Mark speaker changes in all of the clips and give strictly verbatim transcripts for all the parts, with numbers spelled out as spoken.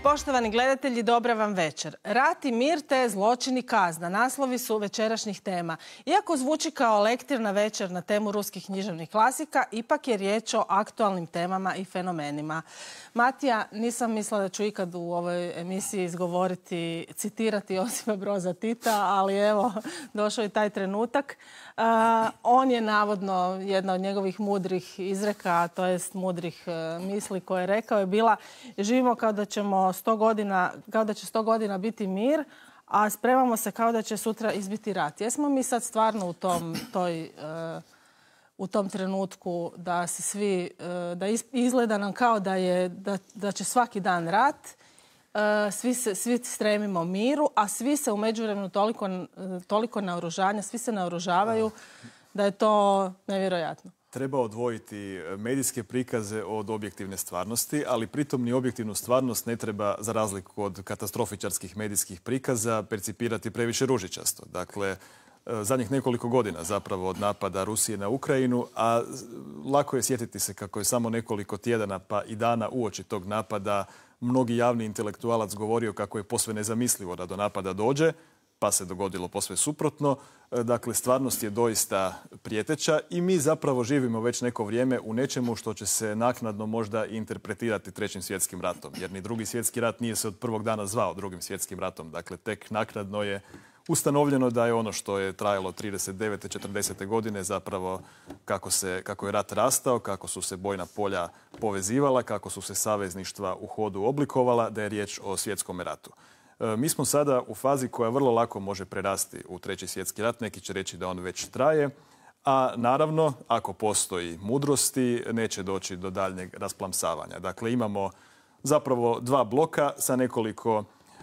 Speaker 1: Poštovani gledatelji, dobra vam večer. Rat i mir te zločin i kazna. Naslovi su večerašnjih tema. Iako zvuči kao lektirna večer na temu ruskih književnih klasika, ipak je riječ o aktualnim temama i fenomenima. Matija, nisam mislila da ću ikad u ovoj emisiji izgovoriti, citirati Josipa Broza Tita, ali evo, došao je taj trenutak. Uh, on je navodno, jedna od njegovih mudrih izreka, to jest mudrih uh, misli koje je rekao, je bila: živimo kao da ćemo sto godina, kao da će sto godina biti mir, a spremamo se kao da će sutra izbiti rat. Jesmo mi sad stvarno u tom, toj, uh, u tom trenutku da se svi, uh, da izgleda nam kao da, je, da, da će svaki dan rat, uh, svi, se, svi stremimo miru, a svi se u međuvremenu toliko, toliko naoružanja, svi se naoružavaju da je to nevjerojatno.
Speaker 2: Treba odvojiti medijske prikaze od objektivne stvarnosti, ali pritom ni objektivnu stvarnost ne treba, za razliku od katastrofičarskih medijskih prikaza, percipirati previše ružičasto. Dakle, zadnjih nekoliko godina zapravo od napada Rusije na Ukrajinu, a lako je sjetiti se kako je samo nekoliko tjedana pa i dana uoči tog napada mnogi javni intelektualac govorio kako je posve nezamislivo da do napada dođe, pa se dogodilo posve suprotno. Dakle, stvarnost je doista prijeteća i mi zapravo živimo već neko vrijeme u nečemu što će se naknadno možda interpretirati trećim svjetskim ratom. Jer ni drugi svjetski rat nije se od prvog dana zvao drugim svjetskim ratom. Dakle, tek naknadno je ustanovljeno da je ono što je trajalo trideset devete četrdesete godine zapravo kako, se, kako je rat rastao, kako su se bojna polja povezivala, kako su se savezništva u hodu oblikovala, da je riječ o svjetskom ratu. Mi smo sada u fazi koja vrlo lako može prerasti u treći svjetski rat. Neki će reći da on već traje, a naravno, ako postoji mudrosti, neće doći do daljnjeg rasplamsavanja. Dakle, imamo zapravo dva bloka sa nekoliko,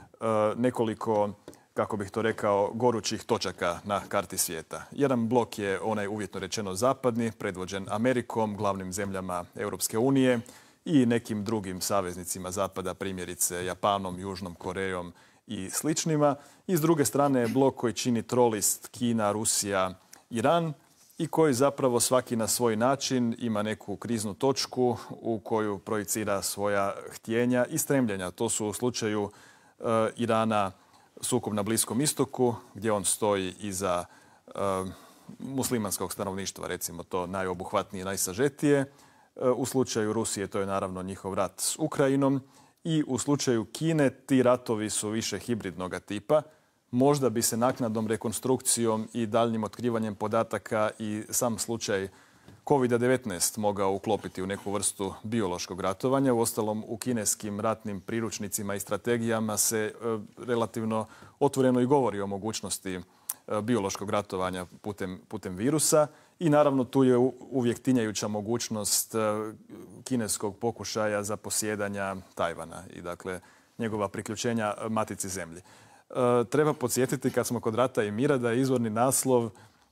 Speaker 2: nekoliko, kako bih to rekao, gorućih točaka na karti svijeta. Jedan blok je onaj uvjetno rečeno zapadni, predvođen Amerikom, glavnim zemljama Europske unije, i nekim drugim saveznicima Zapada, primjerice Japanom, Južnom Korejom i sličnima. I s druge strane je blok koji čini trolist Kina, Rusija, Iran i koji zapravo svaki na svoj način ima neku kriznu točku u koju projicira svoja htjenja i stremljenja. To su u slučaju uh, Irana sukob na Bliskom istoku, gdje on stoji iza uh, muslimanskog stanovništva, recimo to najobuhvatnije, najsažetije. U slučaju Rusije to je naravno njihov rat s Ukrajinom i u slučaju Kine ti ratovi su više hibridnog tipa. Možda bi se naknadnom rekonstrukcijom i daljnjim otkrivanjem podataka i sam slučaj kovida devetnaest mogao uklopiti u neku vrstu biološkog ratovanja. Uostalom, u kineskim ratnim priručnicima i strategijama se e, relativno otvoreno i govori o mogućnosti e, biološkog ratovanja putem, putem virusa. I naravno tu je uvijek tinjajuća mogućnost kineskog pokušaja zaposjedanja Tajvana i dakle njegova priključenja matici zemlji. E, treba podsjetiti kad smo kod rata i mira da je izvorni naslov e,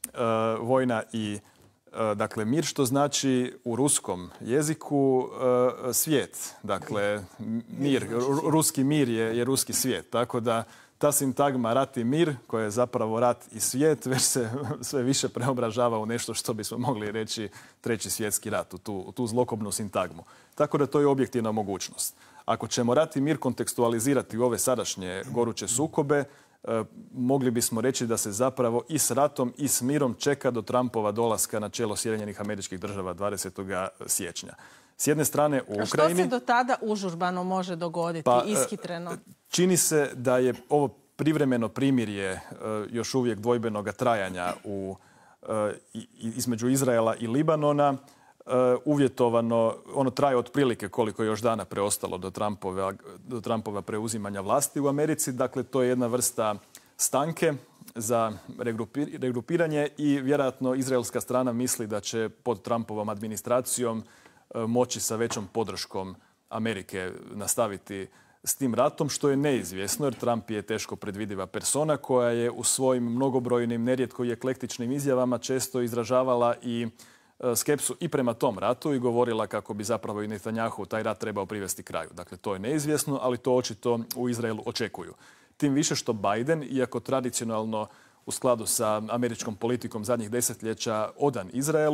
Speaker 2: vojna i e, dakle mir, što znači u ruskom jeziku e, svijet. Dakle, mir, ruski mir je, je ruski svijet. Tako da ta sintagma rat i mir, koja je zapravo rat i svijet, već se sve više preobražava u nešto što bismo mogli reći treći svjetski rat, u tu, u tu zlokobnu sintagmu. Tako da to je objektivna mogućnost. Ako ćemo rat i mir kontekstualizirati u ove sadašnje goruće sukobe, eh, mogli bismo reći da se zapravo i s ratom i s mirom čeka do Trumpova dolaska na čelo Sjedinjenih Američkih Država dvadesetog siječnja. S jedne strane u Ukrajini...
Speaker 1: A što se do tada užurbano može dogoditi,
Speaker 2: pa,
Speaker 1: ishitreno?
Speaker 2: Čini se da je ovo privremeno primirje uh, još uvijek dvojbenog trajanja u, uh, između Izraela i Libanona uh, uvjetovano, ono traje otprilike koliko je još dana preostalo do Trumpova, do Trumpova preuzimanja vlasti u Americi. Dakle, to je jedna vrsta stanke za regrupiranje i vjerojatno izraelska strana misli da će pod Trumpovom administracijom moći sa većom podrškom Amerike nastaviti s tim ratom, što je neizvjesno jer Trump je teško predvidiva persona koja je u svojim mnogobrojnim, nerijetko i eklektičnim izjavama često izražavala i skepsu i prema tom ratu i govorila kako bi zapravo i Netanjahu taj rat trebao privesti kraju. Dakle, to je neizvjesno, ali to očito u Izraelu očekuju. Tim više što Biden, iako tradicionalno u skladu sa američkom politikom zadnjih desetljeća odan Izraelu,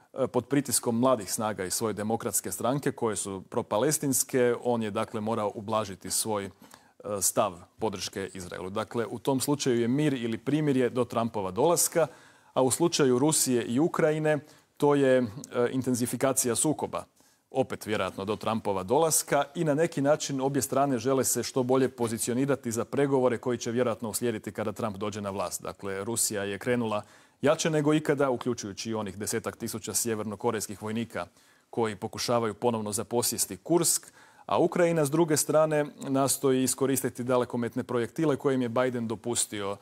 Speaker 2: pod pritiskom mladih snaga iz svoje demokratske stranke koje su propalestinske. On je dakle morao ublažiti svoj stav podrške Izraelu. Dakle, u tom slučaju je mir ili primirje do Trumpova dolaska, a u slučaju Rusije i Ukrajine to je intenzifikacija sukoba. Opet vjerojatno do Trumpova dolaska i na neki način obje strane žele se što bolje pozicionirati za pregovore koji će vjerojatno uslijediti kada Trump dođe na vlast. Dakle, Rusija je krenula jače nego ikada, uključujući i onih desetak tisuća sjevernokorejskih vojnika koji pokušavaju ponovno zaposjesti Kursk, a Ukrajina s druge strane nastoji iskoristiti dalekometne projektile koje im je Biden dopustio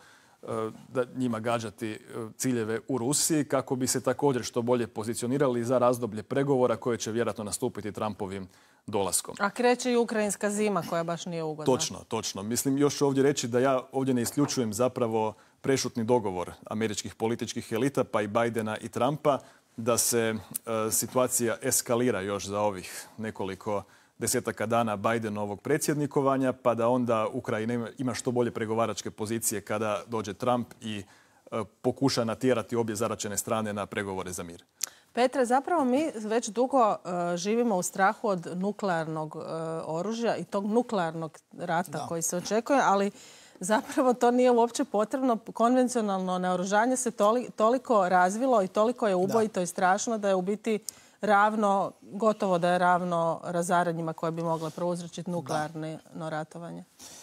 Speaker 2: da njima gađati ciljeve u Rusiji kako bi se također što bolje pozicionirali za razdoblje pregovora koje će vjerojatno nastupiti Trumpovim dolaskom.
Speaker 1: A kreće i ukrajinska zima koja baš nije ugodna.
Speaker 2: Točno, točno. Mislim još ovdje reći da ja ovdje ne isključujem zapravo prešutni dogovor američkih političkih elita pa i Bidena i Trumpa da se e, situacija eskalira još za ovih nekoliko desetaka dana Bidenovog predsjednikovanja, pa da onda Ukrajina ima što bolje pregovaračke pozicije kada dođe Trump i e, pokuša natjerati obje zaračene strane na pregovore za mir.
Speaker 1: Petre, zapravo mi već dugo uh, živimo u strahu od nuklearnog uh, oružja i tog nuklearnog rata da. koji se očekuje, ali zapravo to nije uopće potrebno. Konvencionalno naoružanje se toli, toliko razvilo i toliko je ubojito da. i strašno da je u biti ravno, gotovo da je ravno razaranjima koje bi mogle prouzročiti nuklearno da. ratovanje.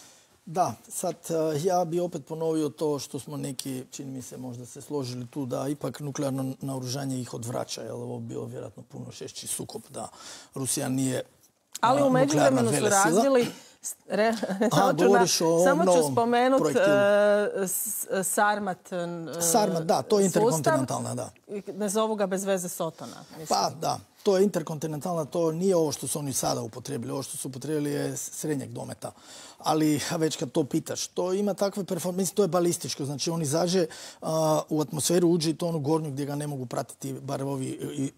Speaker 3: Da, sad ja bi opet ponovio to što smo neki, čini mi se, možda se složili tu, da ipak nuklearno naoružanje ih odvraća, jer ovo bio vjerojatno puno šešći sukob, da Rusija nije
Speaker 1: ali u međuvremenu su razvili Re,
Speaker 3: A, govoriš o
Speaker 1: samo ću
Speaker 3: novom
Speaker 1: spomenuti uh, Sarmat uh,
Speaker 3: Sarmat, da, to je interkontinentalna, da.
Speaker 1: Ne zovu ga bez veze Sotona. Mislim.
Speaker 3: Pa, da, to je interkontinentalna, to nije ovo što su oni sada upotrijebili. Ovo što su upotrijebili je srednjeg dometa. Ali već kad to pitaš, to ima takve performanse, to je balističko. Znači, on izađe uh, u atmosferu, uđe i to onu gornju gdje ga ne mogu pratiti, bar ovi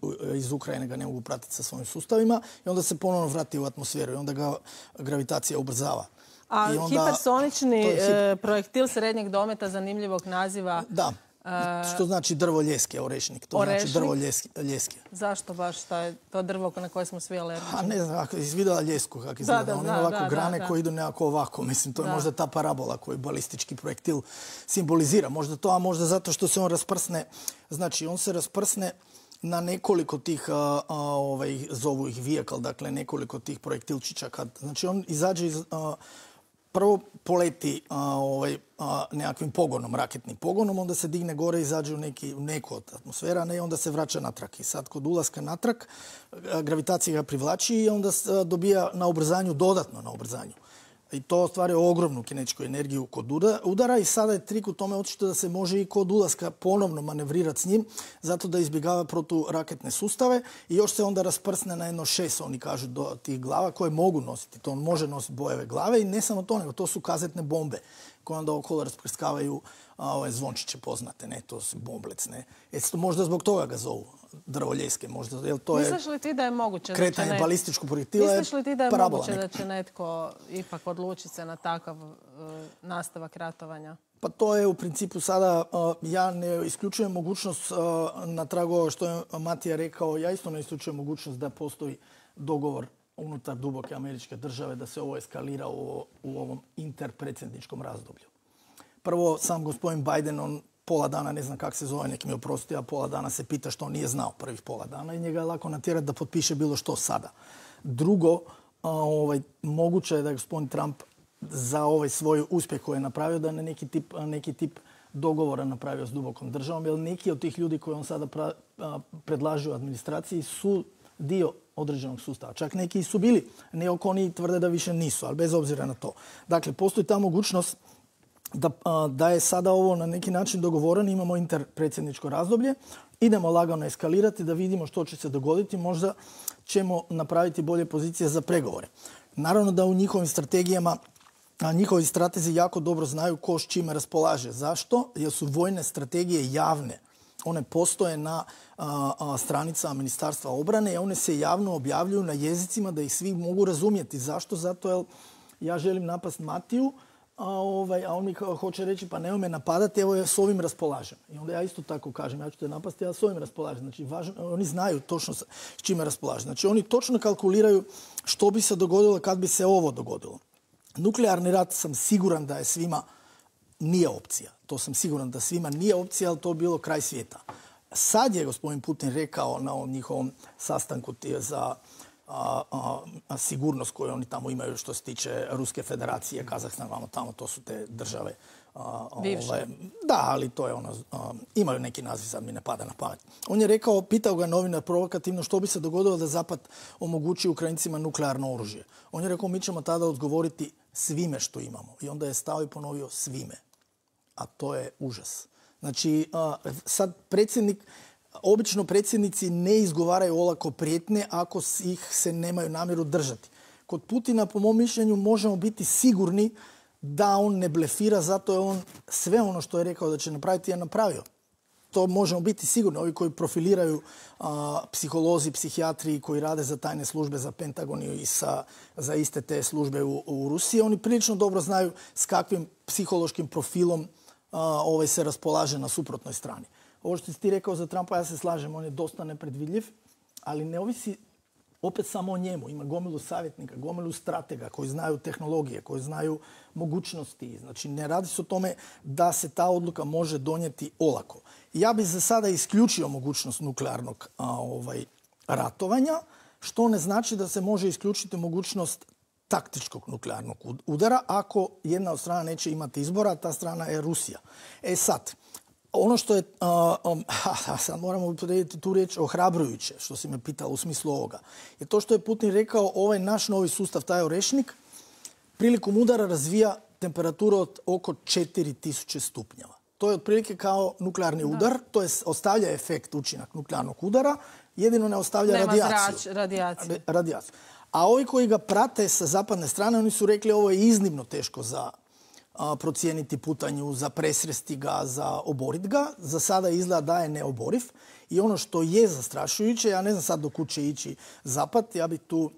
Speaker 3: iz Ukrajine ga ne mogu pratiti sa svojim sustavima, i onda se ponovno vrati u atmosferu i onda ga gravitacija ubrzava.
Speaker 1: A
Speaker 3: I onda,
Speaker 1: hipersonični
Speaker 3: hip...
Speaker 1: projektil srednjeg dometa zanimljivog naziva...
Speaker 3: Da. Što znači drvo ljeske, orešnik. To
Speaker 1: Orešnik?
Speaker 3: znači drvo ljeske.
Speaker 1: Zašto baš taj, to drvo na koje smo svi alergični?
Speaker 3: A ne znam, ako izvidjela ljesku kako izgleda.
Speaker 1: Da, da,
Speaker 3: on ima ovako
Speaker 1: da,
Speaker 3: grane
Speaker 1: da,
Speaker 3: koje idu nekako ovako. Mislim, to je
Speaker 1: da. možda
Speaker 3: ta parabola koju balistički projektil simbolizira. Možda to, a možda zato što se on rasprsne. Znači, on se rasprsne na nekoliko tih, a, a, ovaj, zovu ih vijekal, dakle nekoliko tih projektilčića. Kad, znači, on izađe iz... A, prvo poleti a, ovaj, a, nekakvim pogonom, raketnim pogonom, onda se digne gore i izađe u, neki, u neku od atmosfera, ne, onda se vraća natrag. I sad kod ulaska natrag gravitacija ga privlači i onda dobija na ubrzanju, dodatno na ubrzanju. I to ostvaruje ogromnu kinetičku energiju kod udara i sada je trik u tome očito da se može i kod ulaska ponovno manevrirati s njim, zato da izbjegava proturaketne sustave i još se onda rasprsne na jedno šest, oni kažu, do tih glava koje mogu nositi. To on može nositi bojeve glave i ne samo to, nego to su kazetne bombe koje onda okolo rasprskavaju a, ove zvončiće poznate, ne, to su bomblec, ne. E, možda zbog toga ga zovu drvoljeske, možda, jer to
Speaker 1: Misliš li ti da je moguće
Speaker 3: kretanje
Speaker 1: da će
Speaker 3: balističkog projektila je
Speaker 1: Misliš li ti da je
Speaker 3: parabola
Speaker 1: moguće
Speaker 3: neka.
Speaker 1: da će netko ipak odlučiti se na takav uh, nastavak ratovanja?
Speaker 3: Pa to je u principu sada, uh, ja ne isključujem mogućnost uh, na tragu ovo što je Matija rekao, ja isto ne isključujem mogućnost da postoji dogovor unutar duboke američke države da se ovo eskalira u, u ovom interpredsjedničkom razdoblju. Prvo, sam gospodin Biden, on pola dana, ne znam kako se zove, neki mi oprosti, a pola dana se pita što on nije znao prvih pola dana i njega je lako natjerati da potpiše bilo što sada. Drugo, a, ovaj, moguće je da je gospodin Trump za ovaj svoj uspjeh koji je napravio da ne neki tip, neki tip dogovora napravio s dubokom državom, jer neki od tih ljudi koji on sada pra, a, predlaže u administraciji su dio određenog sustava. Čak neki su bili, ne oko oni tvrde da više nisu, ali bez obzira na to. Dakle, postoji ta mogućnost Da, da je sada ovo na neki način dogovoreno, imamo interpredsjedničko razdoblje, idemo lagano eskalirati da vidimo što će se dogoditi, možda ćemo napraviti bolje pozicije za pregovore. Naravno da u njihovim strategijama, a njihovi stratezi jako dobro znaju ko s čime raspolaže. Zašto? Jer su vojne strategije javne. One postoje na a, a, stranicama Ministarstva obrane i one se javno objavljuju na jezicima da ih svi mogu razumjeti. Zašto? Zato jer ja želim napast Matiju, a, ovaj, a on mi kao hoće reći pa nemoj me napadati, evo ja s ovim raspolažem. I onda ja isto tako kažem, ja ću te napasti, ja s ovim raspolažem. Znači, važno, oni znaju točno s čime raspolažem. Znači, oni točno kalkuliraju što bi se dogodilo kad bi se ovo dogodilo. Nuklearni rat sam siguran da je svima nije opcija. To sam siguran da svima nije opcija, ali to bi bilo kraj svijeta. Sad je gospodin Putin rekao na ovom njihovom sastanku za a, a, a, sigurnost koju oni tamo imaju što se tiče Ruske federacije, Kazahstan, vamo tamo, to su te države. A, ovaj, da, ali to je ono, a, imaju neki naziv, sad mi ne pada na pamet. On je rekao, pitao ga novinar provokativno što bi se dogodilo da Zapad omogući Ukrajincima nuklearno oružje. On je rekao, mi ćemo tada odgovoriti svime što imamo. I onda je stao i ponovio svime. A to je užas. Znači, sad predsjednik, obično predsjednici ne izgovaraju olako prijetnje ako ih se nemaju namjeru držati. Kod Putina, po mom mišljenju, možemo biti sigurni da on ne blefira, zato je on sve ono što je rekao da će napraviti je napravio. To možemo biti sigurni. Ovi koji profiliraju a, psiholozi, psihijatri koji rade za tajne službe, za Pentagon i sa, za iste te službe u, u Rusiji, oni prilično dobro znaju s kakvim psihološkim profilom a, ovaj se raspolaže na suprotnoj strani. Ovo što si ti rekao za Trumpa, ja se slažem, on je dosta nepredvidljiv, ali ne ovisi opet samo o njemu. Ima gomilu savjetnika, gomilu stratega koji znaju tehnologije, koji znaju mogućnosti. Znači, ne radi se o tome da se ta odluka može donijeti olako. Ja bih za sada isključio mogućnost nuklearnog a, ovaj, ratovanja, što ne znači da se može isključiti mogućnost taktičkog nuklearnog udara ako jedna od strana neće imati izbora, a ta strana je Rusija. E sad, ono što je, uh, um, ha, sad moramo upotrijebiti tu riječ ohrabrujuće, što si me pitao u smislu ovoga, je to što je Putin rekao, ovaj naš novi sustav, taj orešnik, prilikom udara razvija temperaturu od oko četiri tisuće stupnjeva. To je otprilike kao nuklearni udar, da. To je ostavlja efekt učinak nuklearnog udara, jedino ne ostavlja
Speaker 1: Nema
Speaker 3: radijaciju.
Speaker 1: Zrač, radijaciju.
Speaker 3: radijaciju. A ovi koji ga prate sa zapadne strane, oni su rekli ovo je iznimno teško za a, procijeniti putanju, za presresti ga, za oborit ga. Za sada izgleda da je neoboriv. I ono što je zastrašujuće, ja ne znam sad do kud će ići zapad, ja bih tu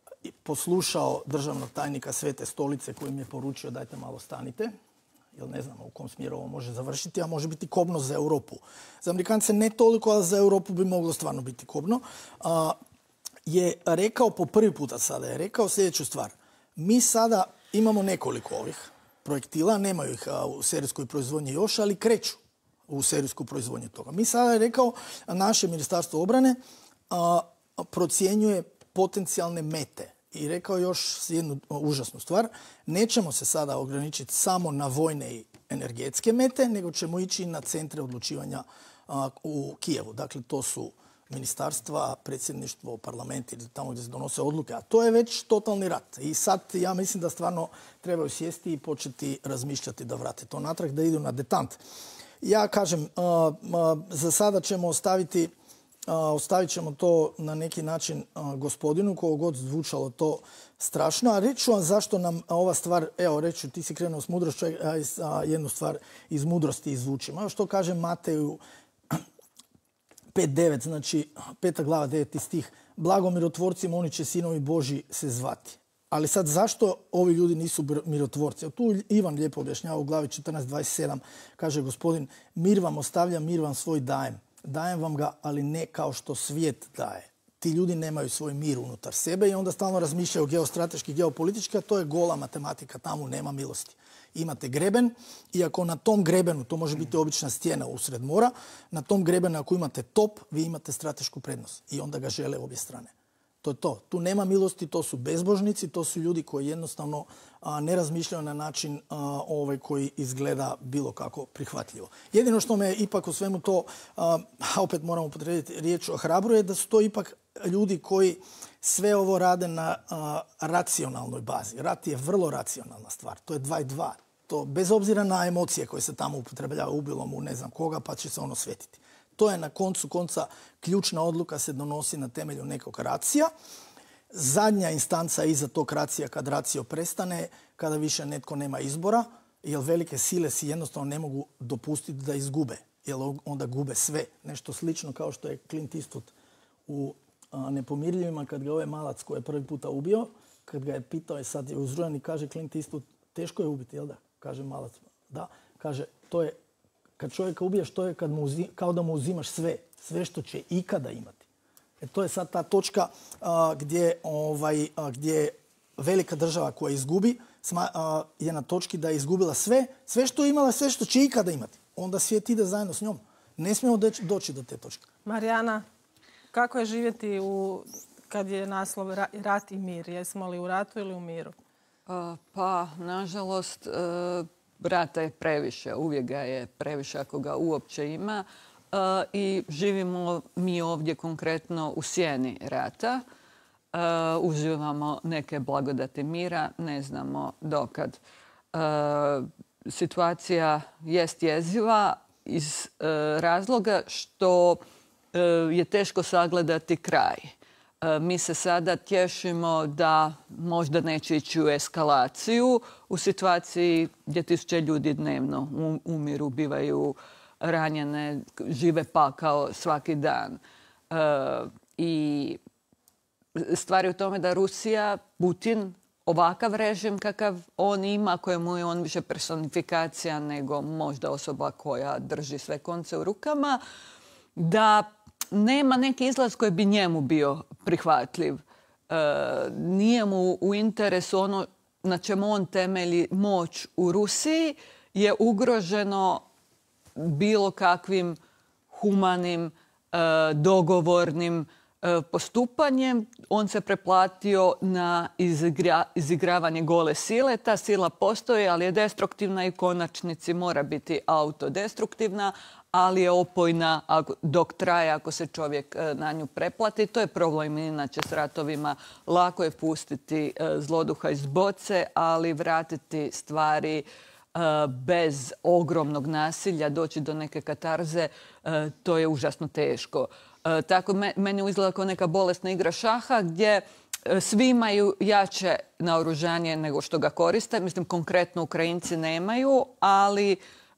Speaker 3: poslušao državnog tajnika Svete stolice koji mi je poručio dajte malo stanite, jer ne znamo u kom smjeru ovo može završiti, a može biti kobno za Europu. Za Amerikance ne toliko, ali za Europu bi moglo stvarno biti kobno. A, je rekao po prvi puta sada, je rekao sljedeću stvar. Mi sada imamo nekoliko ovih projektila, nemaju ih u serijskoj proizvodnji još, ali kreću u serijsku proizvodnju toga. Mi sada je rekao, naše Ministarstvo obrane a, procjenjuje potencijalne mete. I rekao još jednu užasnu stvar. Nećemo se sada ograničiti samo na vojne i energetske mete, nego ćemo ići na centre odlučivanja a, u Kijevu. Dakle, to su ministarstva, predsjedništvo, parlament ili tamo gdje se donose odluke. A to je već totalni rat. I sad ja mislim da stvarno trebaju sjesti i početi razmišljati da vrate to natrag, da idu na detant. Ja kažem, a, a, za sada ćemo ostaviti Uh, ostavit ćemo to na neki način uh, gospodinu, kogo god zvučalo to strašno. A reći ću vam zašto nam ova stvar, evo reću, ti si krenuo s mudrošću, a uh, jednu stvar iz mudrosti izvučimo. Što kaže Mateju pet devet, znači peta glava deveti stih, blago mirotvorcima, oni će sinovi Božji se zvati. Ali sad zašto ovi ljudi nisu mirotvorci? Tu Ivan lijepo objašnjava u glavi četrnaest dvadeset sedam, kaže gospodin, mir vam ostavljam, mir vam svoj dajem. Dajem vam ga, ali ne kao što svijet daje. Ti ljudi nemaju svoj mir unutar sebe i onda stalno razmišljaju geostrateški, geopolitički, a to je gola matematika, tamo nema milosti. Imate greben i ako na tom grebenu, to može biti obična stijena usred mora, na tom grebenu ako imate top, vi imate stratešku prednost i onda ga žele obje strane. To je to. Tu nema milosti, to su bezbožnici, to su ljudi koji jednostavno a, ne razmišljaju na način a, ovaj koji izgleda bilo kako prihvatljivo. Jedino što me ipak u svemu to, a, opet moramo upotrijebiti riječ ohrabruje, da su to ipak ljudi koji sve ovo rade na a, racionalnoj bazi. Rat je vrlo racionalna stvar. To je dva i dva. To, bez obzira na emocije koje se tamo upotrebljavaju ubilom u ne znam koga, pa će se ono svetiti. To je na koncu konca ključna odluka se donosi na temelju nekog racija. Zadnja instanca iza tog racija kad racio prestane, kada više netko nema izbora, jer velike sile si jednostavno ne mogu dopustiti da izgube, jer onda gube sve. Nešto slično kao što je Clint Eastwood u a, Nepomirljivima, kad ga ovaj malac koji je prvi puta ubio, kad ga je pitao i sad je uzrujan i kaže Clint Eastwood, teško je ubiti, jel da? kaže Malac. Da, kaže, to je, kad čovjeka ubiješ, to je kad mu uzim, kao da mu uzimaš sve, sve što će ikada imati. E, to je sad ta točka a, gdje, ovaj, a, gdje velika država koja izgubi sma, a, je na točki da je izgubila sve, sve što je imala, sve što će ikada imati. Onda svijet ide zajedno s njom. Ne smijemo doći, doći do te točke.
Speaker 1: Marijana, kako je živjeti u, kad je naslov rat i mir? Jesmo li u ratu ili u miru?
Speaker 4: A, pa, nažalost, e, rata je previše. Uvijek ga je previše ako ga uopće ima. E, I živimo mi ovdje konkretno u sjeni rata. E, uživamo neke blagodati mira, ne znamo dokad. E, situacija jest jeziva iz e, razloga što e, je teško sagledati kraj. E, mi se sada tješimo da možda neće ići u eskalaciju u situaciji gdje tisuće ljudi dnevno umiru, bivaju ranjene, žive pakao svaki dan. E, I stvar je u tome da Rusija, Putin, ovakav režim kakav on ima, kojemu je on više personifikacija nego možda osoba koja drži sve konce u rukama, da nema neki izlaz koji bi njemu bio prihvatljiv. E, nije mu u interesu ono na čemu on temelji moć u Rusiji, je ugroženo bilo kakvim humanim, e, dogovornim postupanjem. On se preplatio na izigra, izigravanje gole sile. Ta sila postoji, ali je destruktivna i u konačnici mora biti autodestruktivna, ali je opojna dok traje ako se čovjek na nju preplati. To je problem inače s ratovima. Lako je pustiti zloduha iz boce, ali vratiti stvari bez ogromnog nasilja, doći do neke katarze, to je užasno teško. E, tako me, meni izgleda kao neka bolesna igra šaha gdje e, svi imaju jače naoružanje nego što ga koriste. Mislim, konkretno Ukrajinci nemaju, ali e,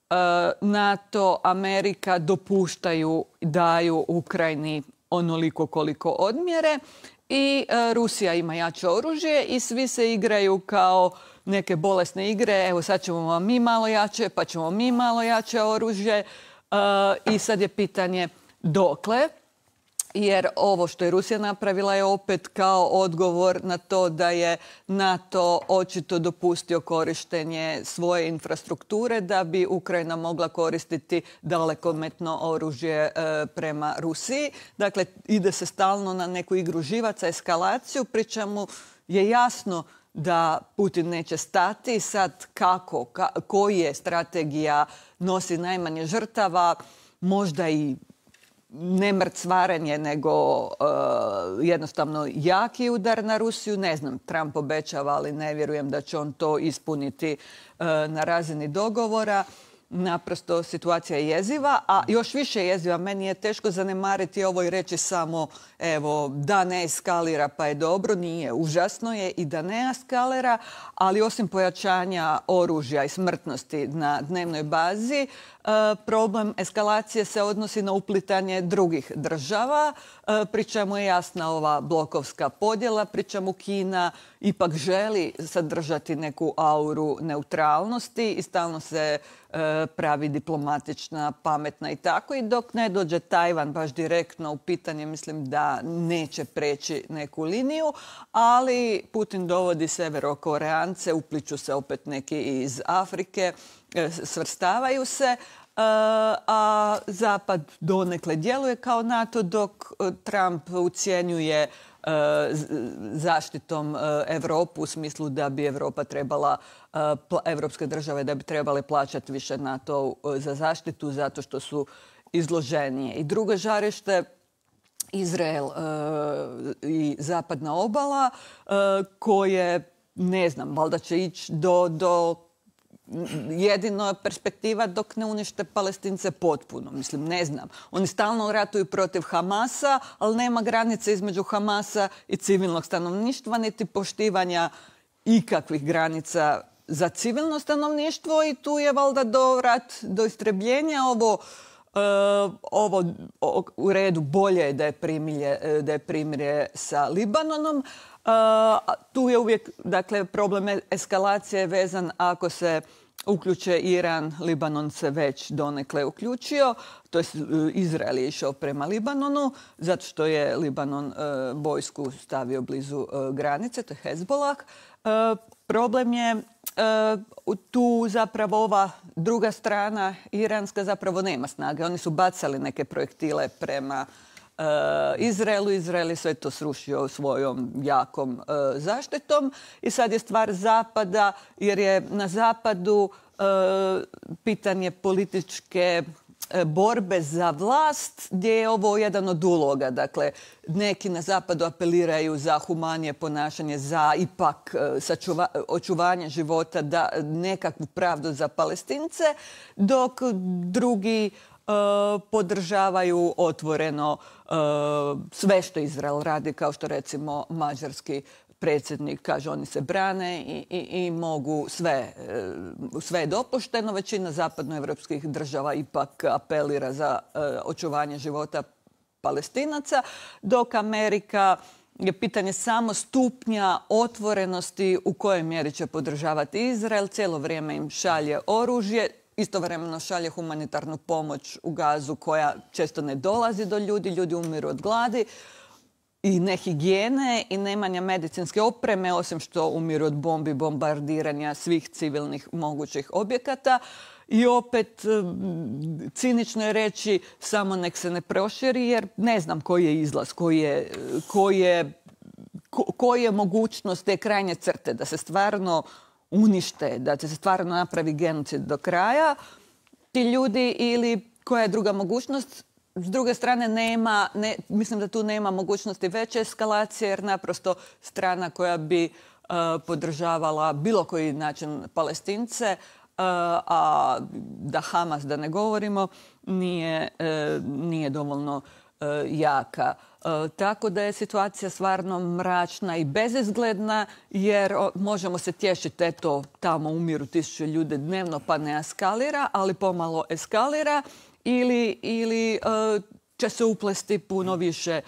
Speaker 4: NATO, Amerika dopuštaju, daju Ukrajini onoliko koliko odmjere i e, Rusija ima jače oružje i svi se igraju kao neke bolesne igre. Evo sad ćemo vam mi malo jače, pa ćemo mi malo jače oružje e, i sad je pitanje dokle. Jer ovo što je Rusija napravila je opet kao odgovor na to da je NATO očito dopustio korištenje svoje infrastrukture da bi Ukrajina mogla koristiti dalekometno oružje e, prema Rusiji. Dakle, ide se stalno na neku igru živaca, eskalaciju, pri čemu je jasno da Putin neće stati. Sad kako, ka, koji je strategija nosi najmanje žrtava, možda i ne mrcvarenje, nego uh, jednostavno jaki udar na Rusiju. Ne znam, Trump obećava, ali ne vjerujem da će on to ispuniti uh, na razini dogovora. Naprosto situacija je jeziva, a još više jeziva. Meni je teško zanemariti ovo i reći samo evo, da ne eskalira pa je dobro. Nije. Užasno je i da ne eskalira, ali osim pojačanja oružja i smrtnosti na dnevnoj bazi, problem eskalacije se odnosi na uplitanje drugih država, pri čemu je jasna ova blokovska podjela, pri čemu Kina ipak želi sadržati neku auru neutralnosti i stalno se pravi diplomatična, pametna i tako. I dok ne dođe Tajvan baš direktno u pitanje, mislim da neće preći neku liniju, ali Putin dovodi Severokoreance, upliču se opet neki iz Afrike, svrstavaju se, a Zapad donekle djeluje kao NATO, dok Trump ucjenjuje zaštitom Europu u smislu da bi Europa trebala, evropske države da bi trebale plaćati više NATO za zaštitu zato što su izloženije. I drugo žarište, Izrael i zapadna obala, koje, ne znam, valjda će ići do, do jedino perspektiva dok ne unište Palestince potpuno. Mislim, ne znam. Oni stalno ratuju protiv Hamasa, ali nema granice između Hamasa i civilnog stanovništva, niti poštivanja ikakvih granica za civilno stanovništvo i tu je valjda do rat, do istrebljenja. Ovo, uh, ovo o, u redu bolje je da je primirje, da je primirje sa Libanonom. Uh, tu je uvijek, dakle, problem eskalacije vezan ako se uključe Iran, Libanon se već donekle uključio, to je Izrael je išao prema Libanonu, zato što je Libanon vojsku stavio blizu granice, to je Hezbollah. Problem je tu zapravo ova druga strana, iranska, zapravo nema snage. Oni su bacali neke projektile prema Izraelu. Izrael je sve to srušio svojom jakom zaštitom i sad je stvar Zapada, jer je na Zapadu pitanje političke borbe za vlast, gdje je ovo jedan od uloga. Dakle, neki na Zapadu apeliraju za humanije ponašanje, za ipak sačuva, očuvanje života, da nekakvu pravdu za Palestince, dok drugi Uh, podržavaju otvoreno uh, sve što Izrael radi, kao što recimo mađarski predsjednik kaže oni se brane i, i, i mogu sve, uh, sve je dopušteno. Većina zapadnoevropskih država ipak apelira za uh, očuvanje života Palestinaca, dok Amerika je pitanje samo stupnja otvorenosti u kojoj mjeri će podržavati Izrael. Cijelo vrijeme im šalje oružje. Istovremeno šalje humanitarnu pomoć u Gazu koja često ne dolazi do ljudi. Ljudi umiru od gladi i nehigijene i nemanja medicinske opreme, osim što umiru od bombi, bombardiranja svih civilnih mogućih objekata. I opet, cinično je reći, samo nek se ne proširi, jer ne znam koji je izlaz, koji je, koji je, koji je mogućnost te krajnje crte, da se stvarno unište, da će se stvarno napravi genocid do kraja, ti ljudi, ili koja je druga mogućnost. S druge strane, nema, ne, mislim da tu nema mogućnosti veće eskalacije, jer naprosto strana koja bi uh, podržavala bilo koji način Palestince, uh, a da Hamas, da ne govorimo, nije, uh, nije dovoljno uh, jaka. E, tako da je situacija stvarno mračna i bezizgledna, jer o, možemo se tješiti, eto, tamo umiru tisuće ljudi dnevno pa ne eskalira, ali pomalo eskalira, ili, ili e, će se uplesti puno više e,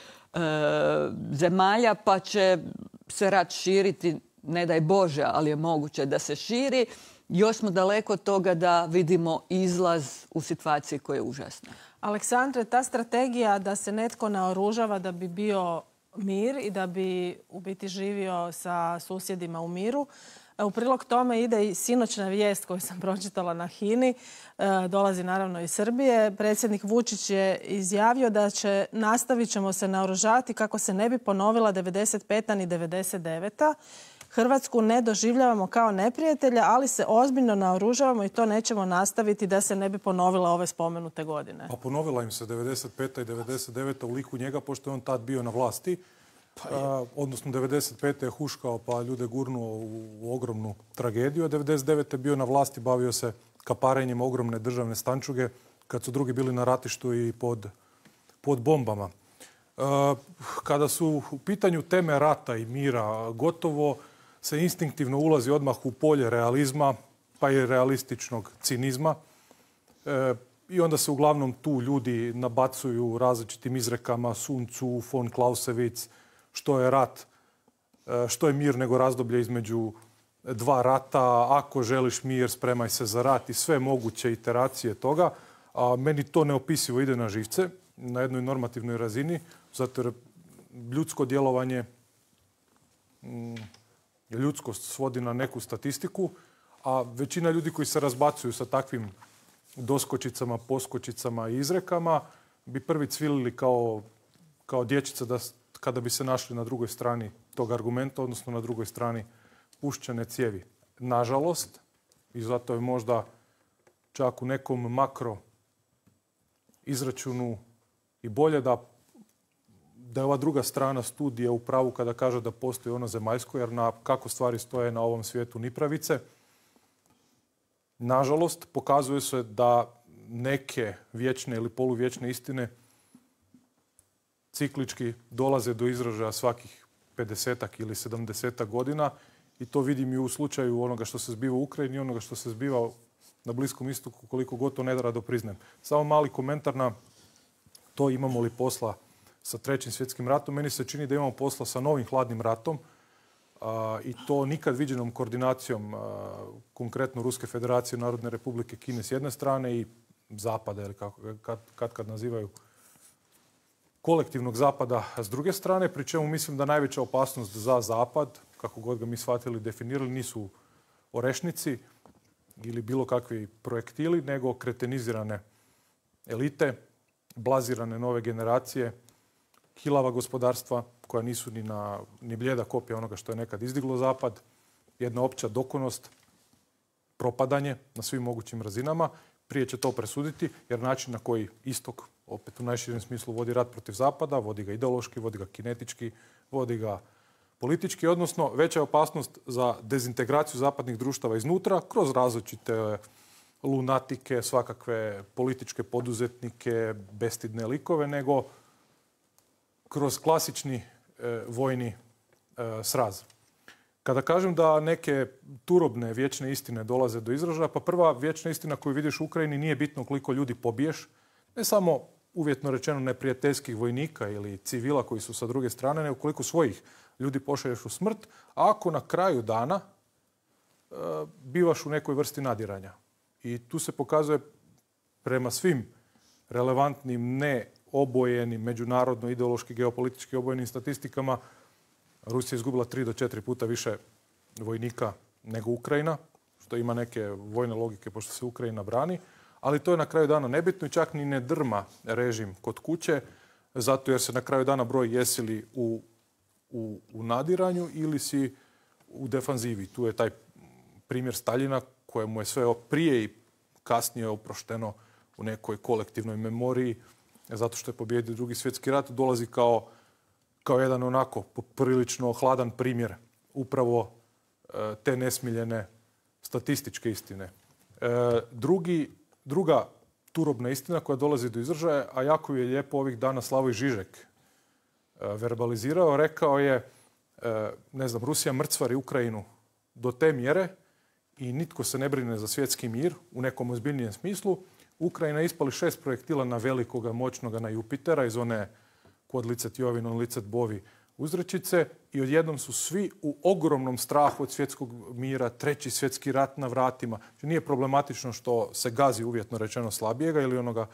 Speaker 4: zemalja pa će se rat širiti, ne daj Bože, ali je moguće da se širi. Još smo daleko od toga da vidimo izlaz u situaciji koja je užasna.
Speaker 1: Aleksandre, ta strategija da se netko naoružava da bi bio mir i da bi u biti živio sa susjedima u miru, u prilog tome ide i sinoćna vijest koju sam pročitala na Hini. Dolazi naravno iz Srbije. Predsjednik Vučić je izjavio da će nastavit ćemo se naoružavati kako se ne bi ponovila devedeset peta ni devedeset deveta. Hrvatsku ne doživljavamo kao neprijatelja, ali se ozbiljno naoružavamo i to nećemo nastaviti da se ne bi ponovila ove spomenute godine.
Speaker 5: Pa ponovila im se devedeset peta i devedeset deveta u liku njega, pošto je on tad bio na vlasti. Pa a, odnosno, devedeset pete je huškao pa ljude gurnuo u, u ogromnu tragediju, a devedeset devete je bio na vlasti, bavio se kaparenjem ogromne državne stančuge kad su drugi bili na ratištu i pod, pod bombama. A, kada su u pitanju teme rata i mira, gotovo se instinktivno ulazi odmah u polje realizma, pa i realističnog cinizma. E, I onda se uglavnom tu ljudi nabacuju različitim izrekama, Sun Tzu, von Clausewitz, što je rat, e, što je mir nego razdoblje između dva rata, ako želiš mir, spremaj se za rat i sve moguće iteracije toga. A meni to neopisivo ide na živce, na jednoj normativnoj razini, zato jer ljudsko djelovanje... Mm, ljudskost svodi na neku statistiku, a većina ljudi koji se razbacuju sa takvim doskočicama, poskočicama i izrekama bi prvi cvilili kao, kao dječica da, kada bi se našli na drugoj strani tog argumenta, odnosno na drugoj strani puščane cijevi. Nažalost, i zato je možda čak u nekom makro izračunu i bolje da da je ova druga strana studije u pravu kada kaže da postoji ono zemaljsko, jer na kako stvari stoje na ovom svijetu ni pravice. Nažalost, pokazuje se da neke vječne ili poluvječne istine ciklički dolaze do izražaja svakih pedesetak ili sedamdesetak godina i to vidim i u slučaju onoga što se zbiva u Ukrajini i onoga što se zbiva na Bliskom istoku, koliko god to ne rado priznajem. Samo mali komentar na to imamo li posla sa Trećim svjetskim ratom. Meni se čini da imamo posla sa novim hladnim ratom. i to nikad viđenom koordinacijom konkretno Ruske federacije, Narodne republike Kine s jedne strane i Zapada, ili kako kad, kad, kad nazivaju kolektivnog Zapada s druge strane, pri čemu mislim da najveća opasnost za Zapad, kako god ga mi shvatili, definirali, nisu orešnici ili bilo kakvi projektili, nego kretenizirane elite, blazirane nove generacije, kilava gospodarstva koja nisu ni, na, ni bljeda kopija onoga što je nekad izdiglo Zapad, jedna opća dokonost, propadanje na svim mogućim razinama. Prije će to presuditi, jer način na koji istok, opet u najširem smislu, vodi rat protiv Zapada, vodi ga ideološki, vodi ga kinetički, vodi ga politički, odnosno veća je opasnost za dezintegraciju zapadnih društava iznutra kroz različite lunatike, svakakve političke poduzetnike, bestidne likove, nego kroz klasični e, vojni e, sraz. Kada kažem da neke turobne vječne istine dolaze do izražaja, pa prva vječna istina koju vidiš u Ukrajini nije bitno koliko ljudi pobiješ, ne samo uvjetno rečeno neprijateljskih vojnika ili civila koji su sa druge strane, nego koliko svojih ljudi pošalješ u smrt, a ako na kraju dana e, bivaš u nekoj vrsti nadiranja. I tu se pokazuje prema svim relevantnim, ne obojenim, međunarodno, ideološki, geopolitički obojenim statistikama, Rusija je izgubila tri do četiri puta više vojnika nego Ukrajina, što ima neke vojne logike pošto se Ukrajina brani, ali to je na kraju dana nebitno i čak ni ne drma režim kod kuće, zato jer se na kraju dana broj jesi li u, u, u nadiranju ili si u defanzivi. Tu je taj primjer Staljina kojemu je sve prije i kasnije oprošteno u nekoj kolektivnoj memoriji, zato što je pobijedio Drugi svjetski rat, dolazi kao, kao jedan onako prilično hladan primjer upravo e, te nesmiljene statističke istine. E, drugi, druga turobna istina koja dolazi do izražaja, a jako je lijepo ovih dana Slavoj Žižek e, verbalizirao, rekao je, e, ne znam, Rusija mrcvari Ukrajinu do te mjere i nitko se ne brine za svjetski mir u nekom ozbiljnijem smislu. Ukrajina je ispali šest projektila na velikoga, moćnoga, na Jupitera iz one Quod licet Jovi, non licet bovi uzrečice i odjednom su svi u ogromnom strahu od svjetskog mira, treći svjetski rat na vratima. Znači, nije problematično što se gazi uvjetno rečeno slabijega ili onoga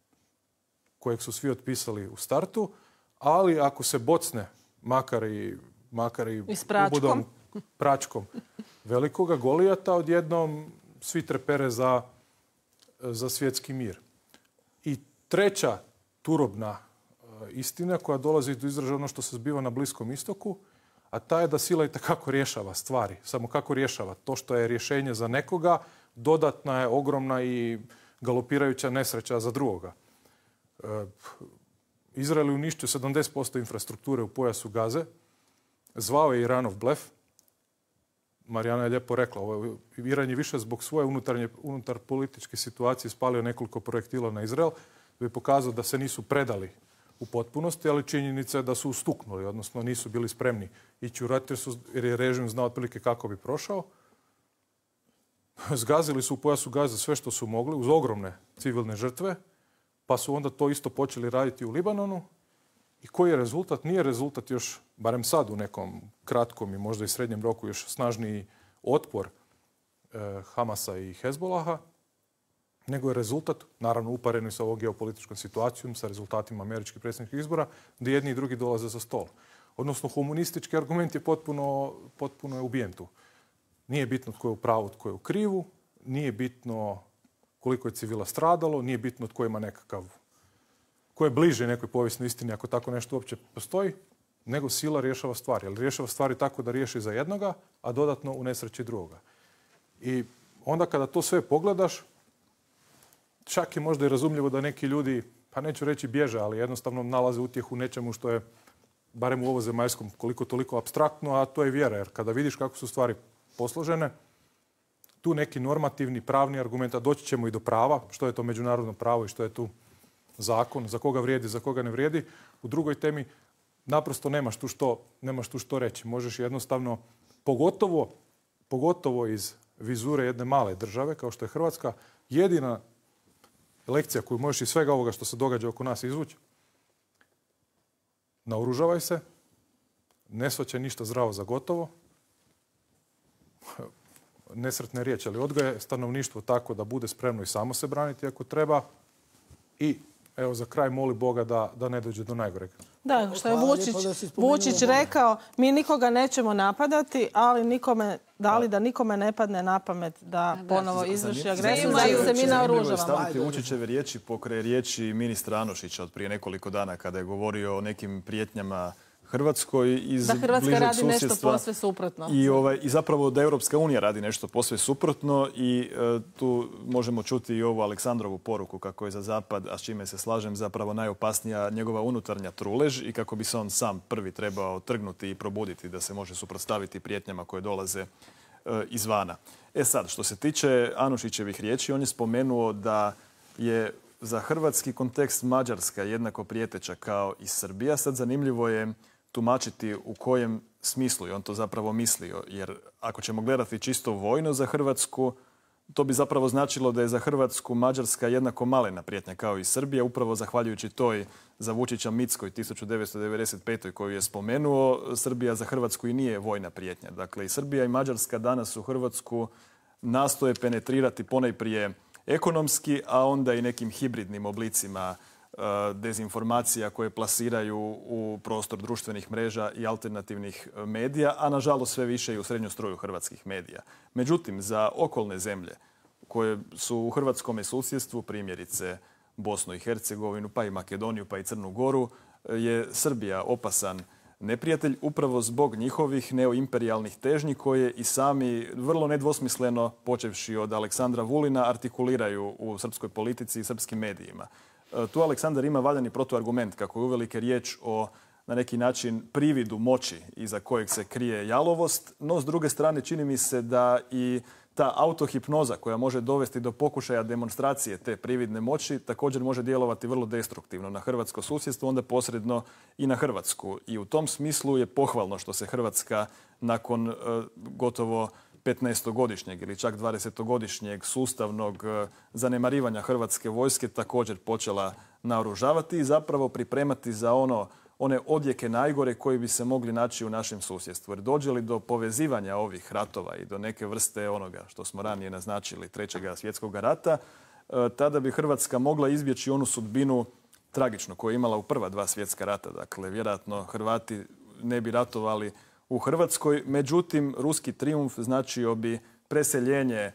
Speaker 5: kojeg su svi otpisali u startu, ali ako se bocne makar i, makar i,
Speaker 1: I s pračkom.
Speaker 5: ubodom, pračkom velikoga Golijata, odjednom svi trepere za za svjetski mir. I treća turobna istina koja dolazi do izražaja ono što se zbiva na Bliskom istoku, a ta je da sila itekako rješava stvari. Samo kako rješava? To što je rješenje za nekoga, dodatna je ogromna i galopirajuća nesreća za drugoga. Izrael je uništio sedamdeset posto infrastrukture u pojasu Gaze, zvao je Iranov blef. Marijana je lijepo rekla, ovo Iran je više zbog svoje unutarnje, unutar političke situacije spalio nekoliko projektila na Izrael, da bi pokazao da se nisu predali u potpunosti, ali činjenica je da su ustuknuli, odnosno nisu bili spremni ići u rat jer, su, jer je režim znao otprilike kako bi prošao. Zgazili su u pojasu Gaze sve što su mogli, uz ogromne civilne žrtve, pa su onda to isto počeli raditi u Libanonu. I koji je rezultat? Nije rezultat još, barem sad u nekom kratkom i možda i srednjem roku, još snažniji otpor e, Hamasa i Hezbolaha, nego je rezultat, naravno upareni sa ovom geopolitičkom situacijom, sa rezultatima američkih predsjedničkih izbora, da jedni i drugi dolaze za stol. Odnosno, komunistički argument je potpuno, potpuno je ubijen tu. Nije bitno tko je u pravu, tko je u krivu, nije bitno koliko je civila stradalo, nije bitno tko ima nekakav, ko je bliže nekoj povijesnoj istini, ako tako nešto uopće postoji, nego sila rješava stvari. Ali rješava stvari tako da riješi za jednoga, a dodatno u nesreći drugoga. I onda kada to sve pogledaš, čak je možda i razumljivo da neki ljudi, pa neću reći bježe, ali jednostavno nalaze utjehu u nečemu što je, barem u ovozemaljskom, koliko toliko apstraktno, a to je vjera. Jer kada vidiš kako su stvari posložene, tu neki normativni, pravni argument, a doći ćemo i do prava, što je to međunarodno pravo i što je tu zakon, za koga vrijedi, za koga ne vrijedi. U drugoj temi naprosto nemaš tu što, nemaš tu što reći. Možeš jednostavno, pogotovo, pogotovo iz vizure jedne male države, kao što je Hrvatska, jedina lekcija koju možeš iz svega ovoga što se događa oko nas izvući, naoružavaj se, ne shvaćaj ništa zdravo za gotovo, nesretne riječi, ali odgaja stanovništvo tako da bude spremno i samo se braniti ako treba. I evo za kraj moli Boga da, da ne dođe do najgoreg.
Speaker 1: Da, što je Vučić, Vučić rekao, mi nikoga nećemo napadati, ali nikome, da li da nikome ne padne na pamet da ponovo izvrši agresiju, da se mi naoružavamo.
Speaker 2: Staviti Vučićeve riječi pokraj riječi ministra Anušića od prije nekoliko dana kada je govorio o nekim prijetnjama Hrvatskoj iz
Speaker 1: da Hrvatska radi
Speaker 2: susjedstva.
Speaker 1: Nešto posve suprotno.
Speaker 2: I, ovaj, I zapravo da Europska unija radi nešto posve suprotno i e, tu možemo čuti i ovu Aleksandrovu poruku kako je za Zapad, a s čime se slažem, zapravo najopasnija njegova unutarnja trulež i kako bi se on sam prvi trebao trgnuti i probuditi da se može suprotstaviti prijetnjama koje dolaze e, izvana. E sad, što se tiče Anušićevih riječi, on je spomenuo da je za hrvatski kontekst Mađarska jednako prijeteća kao i Srbija. Sad zanimljivo je tumačiti u kojem smislu je on to zapravo mislio. Jer ako ćemo gledati čisto vojno za Hrvatsku, to bi zapravo značilo da je za Hrvatsku Mađarska jednako malena prijetnja kao i Srbija, upravo zahvaljujući toj za Vučića mitskoj tisuću devetsto devedeset pete. koju je spomenuo, Srbija za Hrvatsku i nije vojna prijetnja. Dakle, i Srbija i Mađarska danas u Hrvatsku nastoje penetrirati ponajprije ekonomski, a onda i nekim hibridnim oblicima dezinformacija koje plasiraju u prostor društvenih mreža i alternativnih medija, a nažalost sve više i u srednju struju hrvatskih medija. Međutim, za okolne zemlje koje su u hrvatskome susjedstvu, primjerice Bosnu i Hercegovinu, pa i Makedoniju, pa i Crnu Goru, je Srbija opasan neprijatelj upravo zbog njihovih neoimperijalnih težnji koje i sami vrlo nedvosmisleno, počevši od Aleksandra Vulina, artikuliraju u srpskoj politici i srpskim medijima. Tu Aleksandar ima valjani protuargument kako je uvelike riječ o na neki način prividu moći iza kojeg se krije jalovost, no s druge strane čini mi se da i ta autohipnoza koja može dovesti do pokušaja demonstracije te prividne moći također može djelovati vrlo destruktivno na hrvatsko susjedstvo, onda posredno i na Hrvatsku. I u tom smislu je pohvalno što se Hrvatska nakon e, gotovo petnaestogodišnjeg ili čak dvadesetogodišnjeg sustavnog zanemarivanja hrvatske vojske također počela naoružavati i zapravo pripremati za ono, one odjeke najgore koji bi se mogli naći u našem susjedstvu. Jer dođe li do povezivanja ovih ratova i do neke vrste onoga što smo ranije naznačili trećega svjetskog rata, tada bi Hrvatska mogla izbjeći onu sudbinu tragičnu koju je imala u prva dva svjetska rata. Dakle, vjerojatno Hrvati ne bi ratovali u Hrvatskoj. Međutim, ruski trijumf značio bi preseljenje e,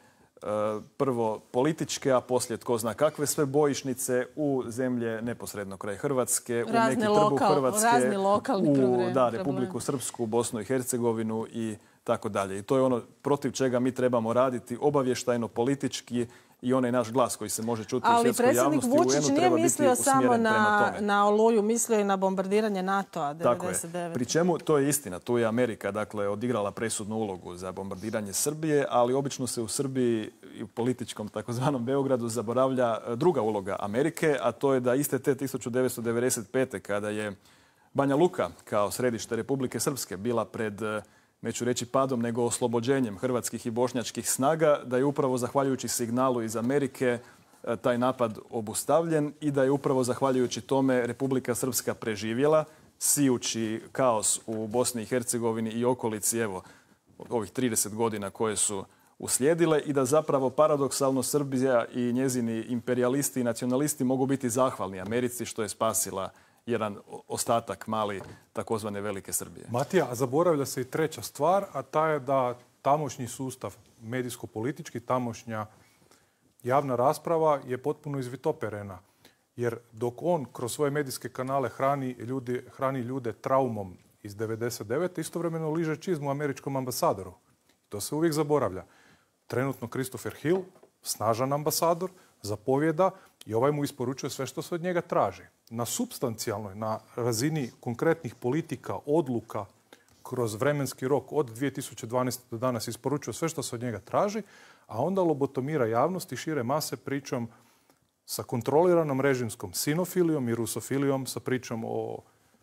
Speaker 2: prvo političke, a poslije tko zna kakve sve bojišnice u zemlje neposredno kraj Hrvatske,
Speaker 1: razne
Speaker 2: u neki trbuh
Speaker 1: lokal,
Speaker 2: Hrvatske,
Speaker 1: lokalni
Speaker 2: u
Speaker 1: problem,
Speaker 2: da, Republiku Srpsku, Bosnu i Hercegovinu i tako dalje. I to je ono protiv čega mi trebamo raditi obavještajno, politički i onaj naš glas koji se može čuti u svjetskoj javnosti.
Speaker 1: Ali predsjednik Vučić nije mislio samo na, na Oluju, mislio i na bombardiranje NATO-a devedeset devete.
Speaker 2: Pri čemu, to je istina, tu je Amerika dakle, odigrala presudnu ulogu za bombardiranje Srbije, ali obično se u Srbiji i u političkom takozvanom Beogradu zaboravlja druga uloga Amerike, a to je da iste te tisuću devetsto devedeset pete. kada je Banja Luka kao središte Republike Srpske bila pred, neću reći padom, nego oslobođenjem hrvatskih i bošnjačkih snaga, da je upravo zahvaljujući signalu iz Amerike taj napad obustavljen i da je upravo zahvaljujući tome Republika Srpska preživjela, sijući kaos u Bosni i Hercegovini i okolici, evo, ovih trideset godina koje su uslijedile i da zapravo paradoksalno Srbija i njezini imperijalisti i nacionalisti mogu biti zahvalni Americi što je spasila jedan ostatak mali takozvane velike Srbije.
Speaker 5: Matija, zaboravlja se i treća stvar, a ta je da tamošnji sustav medijsko-politički, tamošnja javna rasprava je potpuno izvitoperena. Jer dok on kroz svoje medijske kanale hrani ljude, hrani ljude traumom iz devedeset devete. istovremeno liže čizmu američkom ambasadoru. To se uvijek zaboravlja. Trenutno Christopher Hill, snažan ambasador, zapovjeda i ovaj mu isporučuje sve što se od njega traži. Na supstancijalnoj, na razini konkretnih politika, odluka, kroz vremenski rok od dvije tisuće dvanaeste. do danas isporučuje sve što se od njega traži, a onda lobotomira javnost i šire mase pričom sa kontroliranom režimskom sinofilijom i rusofilijom, sa pričom o,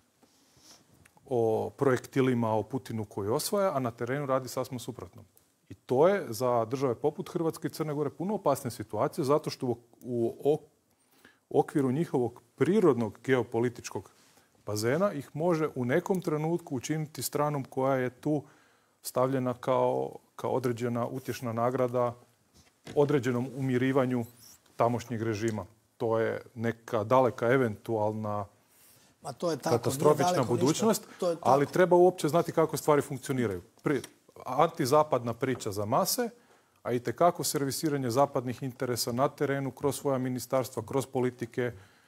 Speaker 5: o projektilima, o Putinu koji osvaja, a na terenu radi sasvim suprotno. I to je za države poput Hrvatske i Crne Gore puno opasne situacije, zato što u, u okviru njihovog prirodnog geopolitičkog bazena ih može u nekom trenutku učiniti stranom koja je tu stavljena kao, neka određena utješna nagrada određenom umirivanju tamošnjeg režima. To je neka daleka eventualna
Speaker 3: Ma to je tako,
Speaker 5: katastrofična budućnost, ali treba uopće znati kako stvari funkcioniraju. Pri, antizapadna priča za mase, a i tekako servisiranje zapadnih interesa na terenu kroz svoja ministarstva, kroz politike,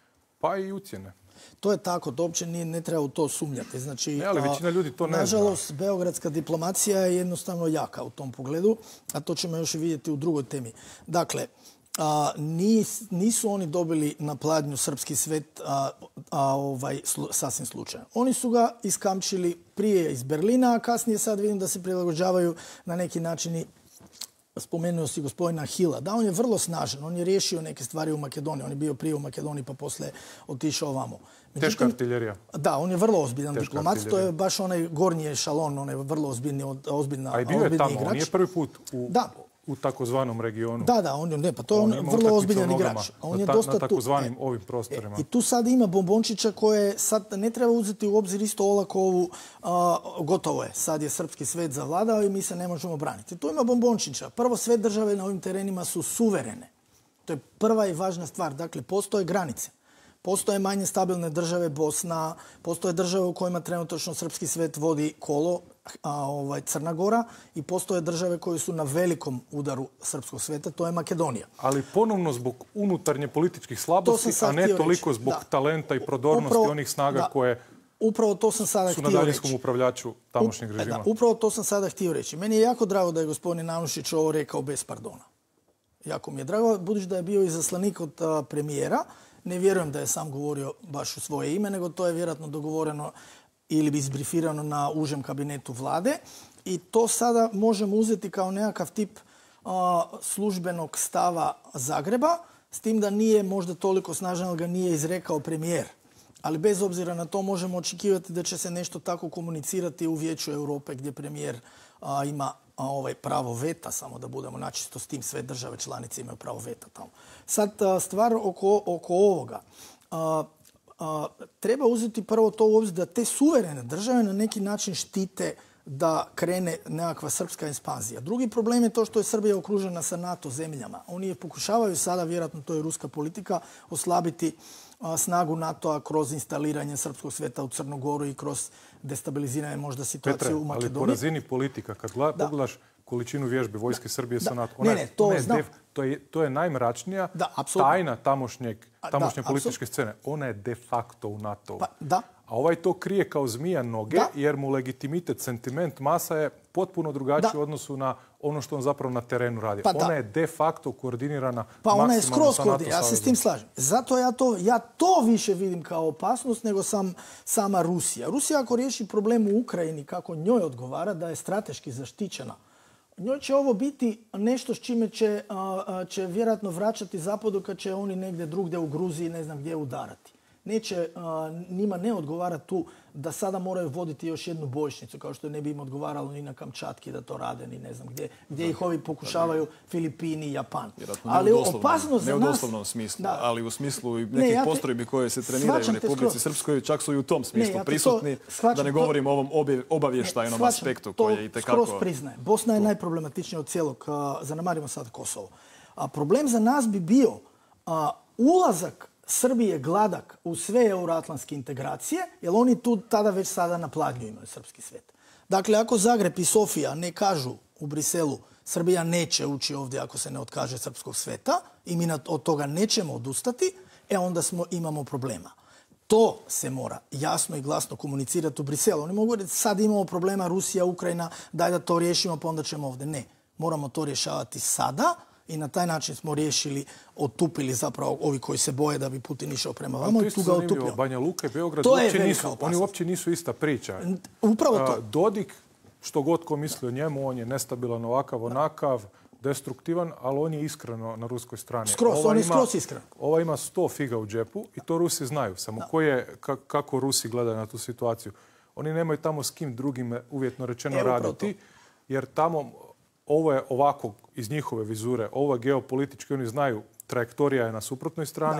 Speaker 5: pa i ucjene.
Speaker 3: To je tako, to uopće nije, ne treba u to sumnjati. Znači,
Speaker 5: ne, ali većina ljudi to ne
Speaker 3: nažalost,
Speaker 5: zna.
Speaker 3: beogradska diplomacija je jednostavno jaka u tom pogledu, a to ćemo još i vidjeti u drugoj temi. Dakle, a, nis, nisu oni dobili na pladnju srpski svet a, a, ovaj, slu, sasvim slučajno. Oni su ga iskamčili prije iz Berlina, a kasnije sad vidim da se prilagođavaju na neki način i spomenuo si gospodina Hila. Da, on je vrlo snažan. On je riješio neke stvari u Makedoniji. On je bio prije u Makedoniji pa posle otišao ovamo.
Speaker 5: Međutim, teška artiljerija.
Speaker 3: Da, on je vrlo ozbiljan Teška diplomat. Artiljerija. To je baš onaj gornji ešalon. On je vrlo ozbiljni, ozbiljna,
Speaker 5: a i bio je tamo.
Speaker 3: Igrač.
Speaker 5: On nije prvi put u,
Speaker 3: da.
Speaker 5: u takozvanom regionu.
Speaker 3: Da, da. On je, ne, pa to je on, on vrlo ozbiljan igrač.
Speaker 5: On je na, dosta na takozvanim tu. ovim prostorima.
Speaker 3: E, I tu sad ima bombončića koje sad ne treba uzeti u obzir isto olako ovu a, gotovo je. Sad je srpski svet zavladao i mi se ne možemo braniti. Tu ima bombončića. Prvo, sve države na ovim terenima su suverene. To je prva i važna stvar. Dakle, postoje granice. Postoje manje stabilne države, Bosna, postoje države u kojima trenutačno srpski svet vodi kolo, a, ovaj, Crna Gora, i postoje države koje su na velikom udaru srpskog sveta, to je Makedonija.
Speaker 5: Ali ponovno zbog unutarnje političkih slabosti, a ne toliko zbog da. talenta i prodornosti upravo, onih snaga da. koje
Speaker 3: upravo to sam sada
Speaker 5: su na daljinskom upravljaču tamošnjeg režima.
Speaker 3: Da, upravo to sam sada htio reći. Meni je jako drago da je gospodin Anušić ovo rekao bez pardona. Jako mi je drago, budući da je bio izaslanik od a, premijera. Ne vjerujem da je sam govorio baš u svoje ime, nego to je vjerojatno dogovoreno ili bi izbrifirano na užem kabinetu vlade. I to sada možemo uzeti kao nekakav tip a, službenog stava Zagreba, s tim da nije možda toliko snažan, ali ga nije izrekao premijer. Ali bez obzira na to možemo očekivati da će se nešto tako komunicirati u Vijeću Europe gdje premijer a, ima a, ovaj pravo veta, samo da budemo načisto s tim, sve države članice imaju pravo veta tamo. Sad a, stvar oko, oko ovoga. A, a, treba uzeti prvo to u obzir da te suverene države na neki način štite da krene nekakva srpska ekspanzija. Drugi problem je to što je Srbija okružena sa NATO zemljama. Oni je pokušavaju sada, vjerojatno to je ruska politika, oslabiti a, snagu NATO-a kroz instaliranje srpskog sveta u Crnu Goru i kroz destabiliziranje možda situacije
Speaker 5: Petre,
Speaker 3: u Makedoniji.
Speaker 5: Ali po razini politika, kad gleda, pogledaš količinu vježbe vojske Srbije
Speaker 3: da.
Speaker 5: sa NATO,
Speaker 3: ona, ne, ne, to,
Speaker 5: ona je
Speaker 3: znam.
Speaker 5: def, to, je, to je najmračnija
Speaker 3: da,
Speaker 5: tajna tamošnjeg, tamošnje
Speaker 3: da,
Speaker 5: političke scene. Ona je de facto u NATO-u.
Speaker 3: Pa, da.
Speaker 5: A ovaj to krije kao zmija noge, da. jer mu legitimitet, sentiment, masa je potpuno drugačiji u odnosu na ono što on zapravo na terenu radi.
Speaker 3: Pa
Speaker 5: ona je de facto koordinirana
Speaker 3: pa ona je skroz
Speaker 5: koordinirana.
Speaker 3: Ja se s tim slažem. Zato ja to, ja to više vidim kao opasnost nego sam, sama Rusija. Rusija ako riješi problem u Ukrajini, kako njoj odgovara, da je strateški zaštićena, njoj će ovo biti nešto s čime će, a, će vjerojatno vraćati zapadu kad će oni negdje drugdje u Gruziji, ne znam gdje, udarati. Neće, a, njima ne odgovara tu da sada moraju voditi još jednu bojišnicu, kao što ne bi im odgovaralo ni na Kamčatki da to rade, ni ne znam gdje, gdje ih ovi pokušavaju, Filipini i Japan.
Speaker 2: Ali opasnost za nas... Ne u doslovnom smislu, da. ali u smislu nekih ne, ja te, postrojbi koje se treniraju u Republici Srpskoj, čak su i u tom smislu ne, ja prisutni, to, da ne govorim o ovom obavještajnom ne, aspektu koji je i tekako...
Speaker 3: Skroz priznajem. Bosna je najproblematičnija od cijelog, a, zanemarimo sad Kosovo. A problem za nas bi bio a, ulazak Srbije gladak u sve euroatlantske integracije, jer oni tu tada već sada na pladnju imaju srpski svet. Dakle, ako Zagreb i Sofija ne kažu u Briselu Srbija neće ući ovdje ako se ne otkaže srpskog sveta i mi od toga nećemo odustati, e onda smo, imamo problema. To se mora jasno i glasno komunicirati u Briselu. Oni mogu reći sad imamo problema Rusija, Ukrajina, daj da to riješimo pa onda ćemo ovdje. Ne, moramo to rješavati sada. I na taj način smo riješili, otupili zapravo ovi koji se boje da bi Putin išao prema vama i tu ga otupio.
Speaker 5: Banja Luka i Beograd uopće nisu, oni uopće nisu ista priča.
Speaker 3: Upravo to.
Speaker 5: Dodik, što god ko misli o njemu, on je nestabilan ovakav, onakav, destruktivan, ali on je iskreno na ruskoj strani.
Speaker 3: Skroz, on je skroz iskren.
Speaker 5: Ova ima sto figa u džepu i to Rusi znaju. Samo koje, kako Rusi gledaju na tu situaciju. Oni nemaju tamo s kim drugim uvjetno rečeno raditi, jer tamo ovo je ovako iz njihove vizure, ovo je geopolitički, oni znaju, trajektorija je na suprotnoj strani, da.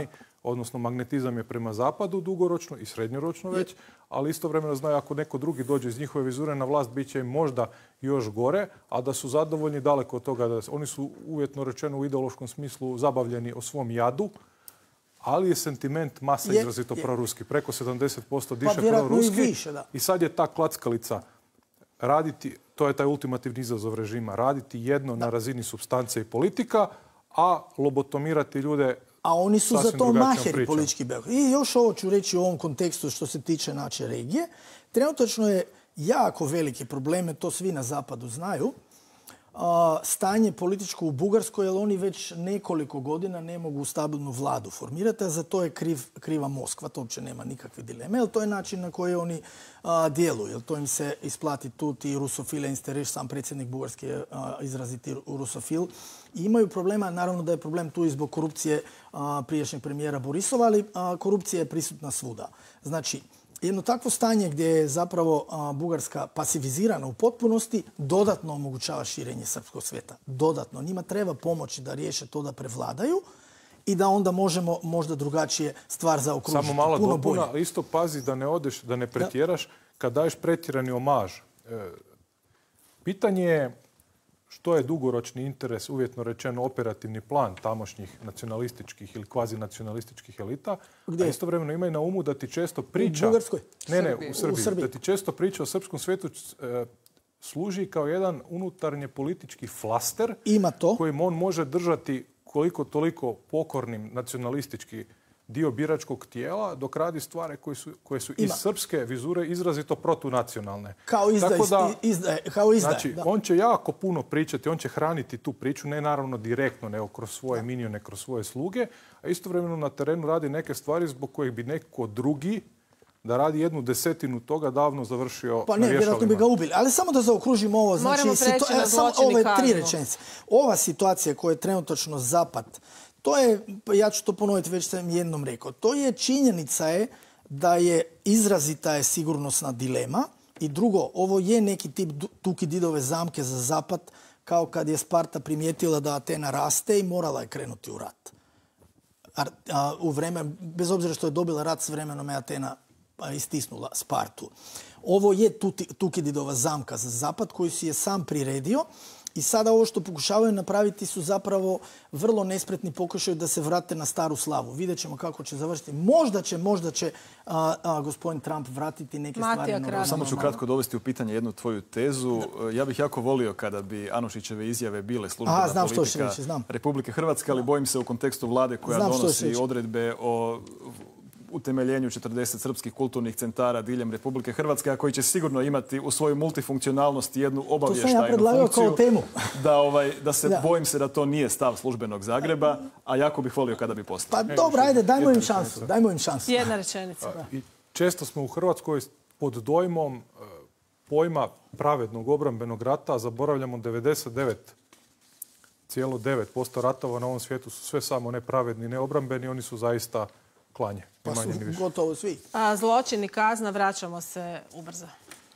Speaker 5: odnosno magnetizam je prema zapadu dugoročno i srednjoročno već, ali istovremeno znaju ako neko drugi dođe iz njihove vizure na vlast, bit će im možda još gore, a da su zadovoljni daleko od toga. Da oni su uvjetno rečeno u ideološkom smislu zabavljeni o svom jadu, ali je sentiment masa
Speaker 3: Je,
Speaker 5: izrazito
Speaker 3: je.
Speaker 5: proruski. Preko sedamdeset posto diše
Speaker 3: Pa vjerojatno i
Speaker 5: proruski.
Speaker 3: više, da.
Speaker 5: I sad je ta klackalica raditi, to je taj ultimativni izazov režima, raditi jedno na razini supstance i politika, a lobotomirati ljude.
Speaker 3: A oni su za
Speaker 5: sasvim
Speaker 3: to
Speaker 5: drugačijom
Speaker 3: maheri
Speaker 5: pričom.
Speaker 3: politički beog. I još ovo ću reći u ovom kontekstu što se tiče naše regije. Trenutačno je jako velike probleme, to svi na zapadu znaju, a, stanje političko u Bugarskoj, jer oni već nekoliko godina ne mogu stabilnu vladu formirati, a za to je kriv, kriva Moskva, to uopće nema nikakve dileme, jer to je način na koji oni a, djeluju, jer to im se isplati tu ti rusofile, inste sam predsjednik Bugarske je a, izraziti rusofil. I imaju problema, naravno da je problem tu i zbog korupcije a, prijašnjeg premijera Borisova, ali a, korupcija je prisutna svuda. Znači, jedno takvo stanje gdje je zapravo a, Bugarska pasivizirana u potpunosti dodatno omogućava širenje srpskog svijeta. Dodatno. Njima treba pomoći da riješe to da prevladaju i da onda možemo možda drugačije stvar zaokružiti.
Speaker 5: Samo malo
Speaker 3: Puno
Speaker 5: dopuna,
Speaker 3: bolje.
Speaker 5: ali isto pazi da ne odeš, da ne pretjeraš. Kad daješ pretjerani omaž, e, pitanje je što je dugoročni interes, uvjetno rečeno operativni plan tamošnjih nacionalističkih ili kvazi-nacionalističkih elita,
Speaker 3: Gdje?
Speaker 5: a istovremeno imaj na umu da ti često priča...
Speaker 3: U Bugarskoj?
Speaker 5: Ne, ne,
Speaker 4: Srbiji.
Speaker 5: u Srbiji.
Speaker 3: U Srbiji.
Speaker 5: Da ti često priča o srpskom svijetu e, služi kao jedan unutarnje politički flaster
Speaker 3: Ima to.
Speaker 5: kojim on može držati koliko toliko pokornim nacionalistički dio biračkog tijela, dok radi stvari koje su, koje su iz
Speaker 3: Ima.
Speaker 5: srpske vizure izrazito protunacionalne.
Speaker 3: Kao izdaje,
Speaker 5: Tako da,
Speaker 3: izdaje, kao izdaje.
Speaker 5: znači,
Speaker 3: da.
Speaker 5: on će jako puno pričati, on će hraniti tu priču, ne naravno direktno, nego kroz svoje minione, kroz svoje sluge, a istovremeno na terenu radi neke stvari zbog kojih bi neko drugi da radi jednu desetinu toga davno završio
Speaker 3: Pa
Speaker 5: na
Speaker 3: ne, vjerojatno bi
Speaker 5: vješalima.
Speaker 3: ga ubili. Ali samo da zaokružimo ovo. Znači,
Speaker 1: Moramo preći
Speaker 3: situa-
Speaker 1: na
Speaker 3: e, samo
Speaker 1: zločin i
Speaker 3: ove tri
Speaker 1: kaznu.
Speaker 3: rečenice. Ova situacija koja je trenutačno zapad, to je, ja ću to ponoviti, već sam jednom rekao, to je činjenica je da je izrazita je sigurnosna dilema i drugo, ovo je neki tip du- Tukididove zamke za zapad, kao kad je Sparta primijetila da Atena raste i morala je krenuti u rat. A, a, u vreme, bez obzira što je dobila rat, s vremenom je Atena a, istisnula Spartu. Ovo je Tuti- Tukididova zamka za zapad koju si je sam priredio i sada ovo što pokušavaju napraviti su zapravo vrlo nespretni pokušaju da se vrate na staru slavu. Vidjet ćemo kako će završiti. Možda će, možda će a, a, gospodin Trump vratiti neke
Speaker 1: Matija
Speaker 3: stvari.
Speaker 1: Kralj.
Speaker 3: normalno.
Speaker 2: Samo ću kratko dovesti u pitanje jednu tvoju tezu. Ja bih jako volio kada bi Anušićeve izjave bile službena
Speaker 3: Aha, znam što ćeš
Speaker 2: politika
Speaker 3: reći, znam.
Speaker 2: Republike Hrvatske, ali bojim se u kontekstu vlade koja
Speaker 3: Znam što ćeš
Speaker 2: donosi
Speaker 3: reći.
Speaker 2: odredbe o utemeljenju četrdeset srpskih kulturnih centara diljem Republike Hrvatske, a koji će sigurno imati u svojoj multifunkcionalnosti jednu
Speaker 3: To sam ja
Speaker 2: obavještajnu
Speaker 3: predlagao
Speaker 2: funkciju.
Speaker 3: kao temu.
Speaker 2: Da, ovaj, da se
Speaker 3: Da.
Speaker 2: bojim se da to nije stav službenog Zagreba, a jako bih volio kada bi postao.
Speaker 3: Pa dobro, ajde, dajmo im šansu. Dajmo im šansu.
Speaker 1: Jedna rečenica.
Speaker 5: I često smo u Hrvatskoj pod dojmom e, pojma pravednog obrambenog rata, a zaboravljamo devedeset devet zarez devet posto ratova na ovom svijetu su sve samo nepravedni, neobrambeni, oni su zaista klanje. Ni
Speaker 3: Pa su
Speaker 5: manje ni više.
Speaker 3: gotovo svi.
Speaker 1: A, zločin i kazna, vraćamo se ubrzo.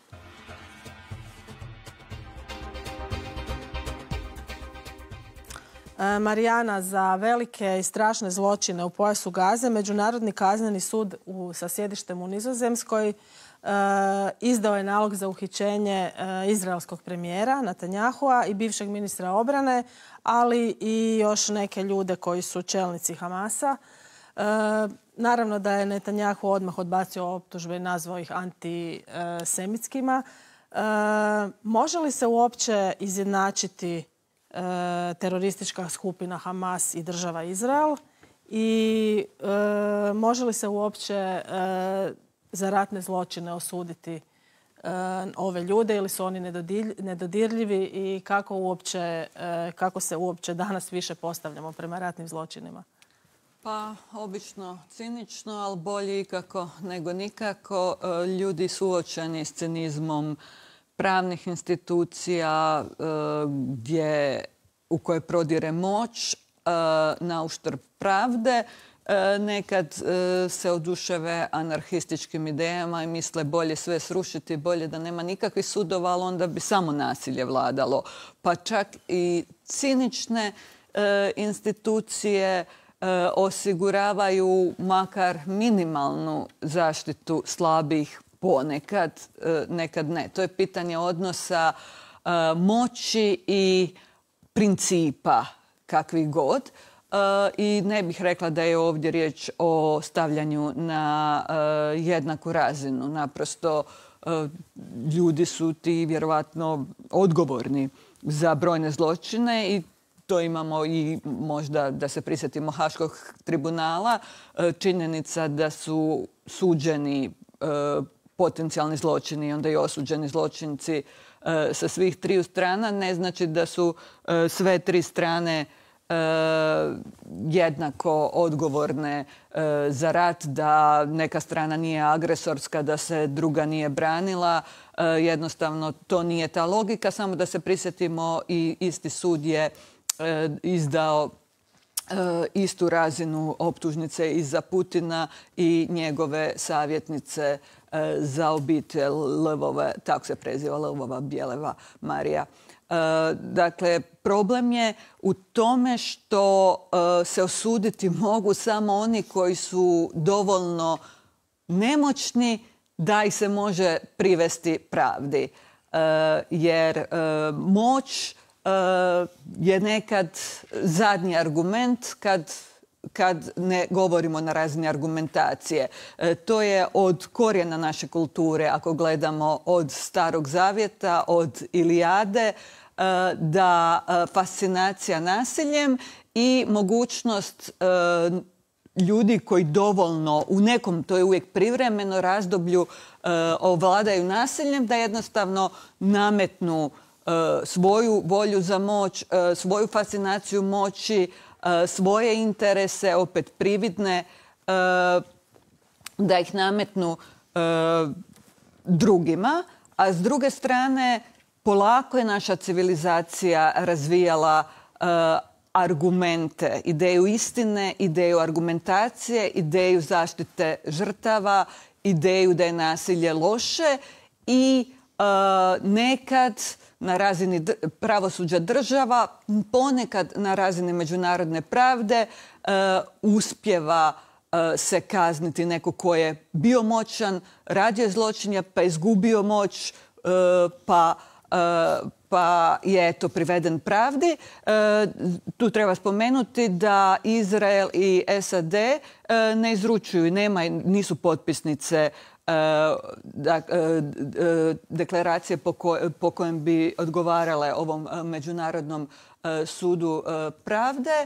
Speaker 1: E, Marijana, za velike i strašne zločine u pojasu Gaze, Međunarodni kazneni sud u, sa sjedištem u Nizozemskoj e, izdao je nalog za uhićenje e, izraelskog premijera Netanjahua i bivšeg ministra obrane, ali i još neke ljude koji su čelnici Hamasa. E, naravno da je Netanjahu odmah odbacio optužbe i nazvao ih antisemitskima. E, može li se uopće izjednačiti e, teroristička skupina Hamas i država Izrael? I e, može li se uopće e, za ratne zločine osuditi e, ove ljude ili su oni nedodilj- nedodirljivi i kako, uopće, e, kako se uopće danas više postavljamo prema ratnim zločinima?
Speaker 4: Pa, obično cinično, ali bolje ikako nego nikako. E, Ljudi suočeni s cinizmom pravnih institucija e, gdje, u koje prodire moć e, na uštrb pravde. E, Nekad e, se oduševe anarhističkim idejama i misle bolje sve srušiti, bolje da nema nikakvih sudova, ali onda bi samo nasilje vladalo. Pa čak i cinične e, institucije osiguravaju makar minimalnu zaštitu slabih ponekad, nekad ne. To je pitanje odnosa moći i principa kakvih god. I ne bih rekla da je ovdje riječ o stavljanju na jednaku razinu. Naprosto ljudi su ti vjerovatno odgovorni za brojne zločine i to imamo i možda da se prisjetimo Haškog tribunala. Činjenica da su suđeni potencijalni zločini i onda i osuđeni zločinci sa svih triju strana ne znači da su sve tri strane jednako odgovorne za rat, da neka strana nije agresorska, da se druga nije branila. Jednostavno to nije ta logika, samo da se prisjetimo i isti sud je izdao istu razinu optužnice i za Putina i njegove savjetnice za obitelj Lvova, tako se preziva, Lvova Bjeleva Marija. Dakle, problem je u tome što se osuditi mogu samo oni koji su dovoljno nemoćni da ih se može privesti pravdi. Jer moć je nekad zadnji argument kad, kad ne govorimo na razini argumentacije. To je od korijena naše kulture, ako gledamo od Starog Zavjeta, od Ilijade, da fascinacija nasiljem i mogućnost ljudi koji dovoljno u nekom, to je uvijek privremeno razdoblju, ovladaju nasiljem, da jednostavno nametnu svoju volju za moć, svoju fascinaciju moći, svoje interese, opet prividne, da ih nametnu drugima. A s druge strane, polako je naša civilizacija razvijala argumente, ideju istine, ideju argumentacije, ideju zaštite žrtava, ideju da je nasilje loše i nekad na razini pravosuđa država, ponekad na razini međunarodne pravde uspijeva se kazniti neko ko je bio moćan, radio zločinja, pa izgubio moć, pa, pa je to priveden pravdi. Tu treba spomenuti da Izrael i S A D ne izručuju, nema, nisu potpisnice deklaracije po, ko, po kojem bi odgovarale ovom Međunarodnom sudu pravde.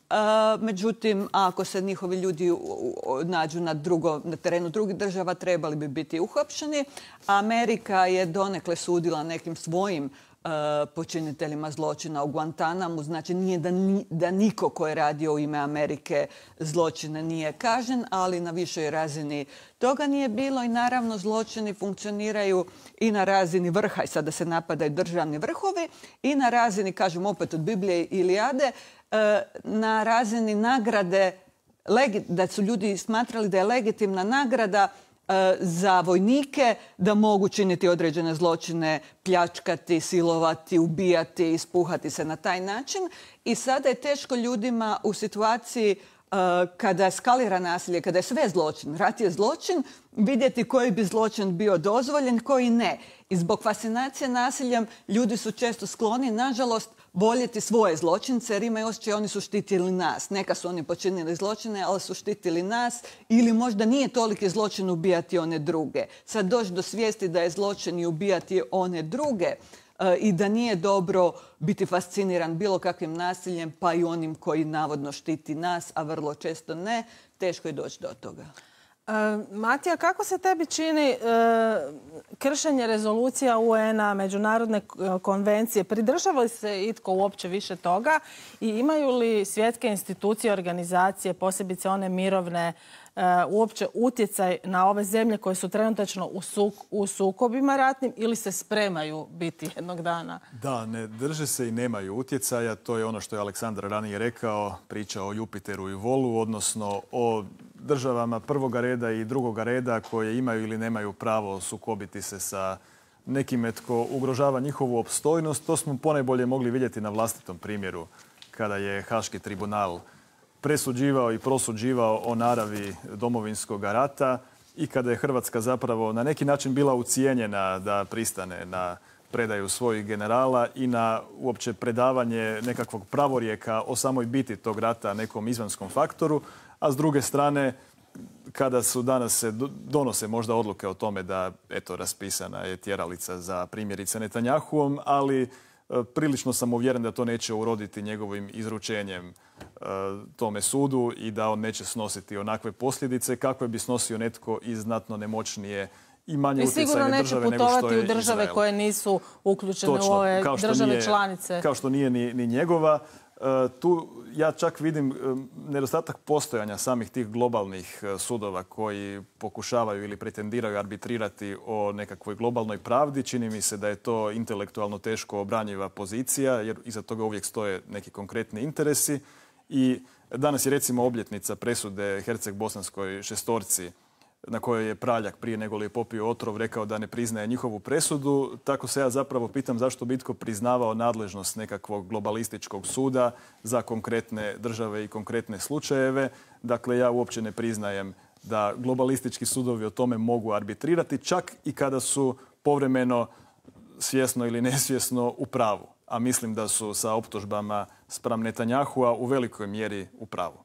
Speaker 4: Međutim, ako se njihovi ljudi nađu na, drugo, na terenu drugih država, trebali bi biti uhapšeni. Amerika je donekle sudila nekim svojim počiniteljima zločina u Guantanamu. Znači, nije da, ni, da niko ko je radio u ime Amerike zločine nije kažnjen, ali na višoj razini toga nije bilo i naravno zločini funkcioniraju i na razini vrha, i sada se napadaju državni vrhovi, i na razini, kažem opet od Biblije i Ilijade, na razini nagrade, da su ljudi smatrali da je legitimna nagrada za vojnike da mogu činiti određene zločine, pljačkati, silovati, ubijati, ispuhati se na taj način. I sada je teško ljudima u situaciji kada eskalira nasilje, kada je sve zločin, rat je zločin, vidjeti koji bi zločin bio dozvoljen, koji ne. I zbog fascinacije nasiljem ljudi su često skloni, nažalost, voljeti svoje zločince jer imaju osjećaj oni su štitili nas. Neka su oni počinili zločine, ali su štitili nas ili možda nije toliki zločin ubijati one druge. Sad doći do svijesti da je zločin i ubijati one druge i da nije dobro biti fasciniran bilo kakvim nasiljem, pa i onim koji navodno štiti nas, a vrlo često ne, teško je doći do toga.
Speaker 1: E, Matija, kako se tebi čini e, kršenje rezolucija U N-a, međunarodne konvencije? Pridržava li se itko uopće više toga i imaju li svjetske institucije, organizacije, posebice one mirovne, e, uopće utjecaj na ove zemlje koje su trenutačno u, suk, u sukobima ratnim ili se spremaju biti jednog dana?
Speaker 2: Da, ne drže se i nemaju utjecaja. To je ono što je Aleksandar ranije rekao, priča o Jupiteru i Volu, odnosno o državama prvoga reda i drugoga reda koje imaju ili nemaju pravo sukobiti se sa nekime tko ugrožava njihovu opstojnost. To smo ponajbolje mogli vidjeti na vlastitom primjeru kada je Haški tribunal presuđivao i prosuđivao o naravi Domovinskog rata i kada je Hrvatska zapravo na neki način bila ucijenjena da pristane na predaju svojih generala i na uopće predavanje nekakvog pravorijeka o samoj biti tog rata nekom izvanskom faktoru, a s druge strane kada su danas se donose možda odluke o tome da eto raspisana je tjeralica za primjerice Netanjahuom, ali prilično sam uvjeren da to neće uroditi njegovim izručenjem e, tome sudu i da on neće snositi onakve posljedice kakve bi snosio netko iz znatno nemoćnije i manje utjecajne države nego što je Izrael. I sigurno neće putovati u države koje nisu uključene Točno, u ove države nije, članice. Kao što nije ni, ni njegova. E, tu ja čak vidim e, nedostatak postojanja samih tih globalnih e, sudova koji pokušavaju ili pretendiraju arbitrirati o nekakvoj globalnoj pravdi. Čini mi se da je to intelektualno teško obranjiva pozicija jer iza toga uvijek stoje neki konkretni interesi. I danas je recimo obljetnica presude Herceg-Bosanskoj šestorci na kojoj je Praljak prije nego li je popio otrov rekao da ne priznaje njihovu presudu. Tako se ja zapravo pitam zašto bi itko priznavao nadležnost nekakvog globalističkog suda za konkretne države i konkretne slučajeve. Dakle, ja uopće ne priznajem da globalistički sudovi o tome mogu arbitrirati, čak i kada su povremeno svjesno ili nesvjesno u pravu. A mislim da su sa optužbama spram Netanjahua u velikoj mjeri u pravu.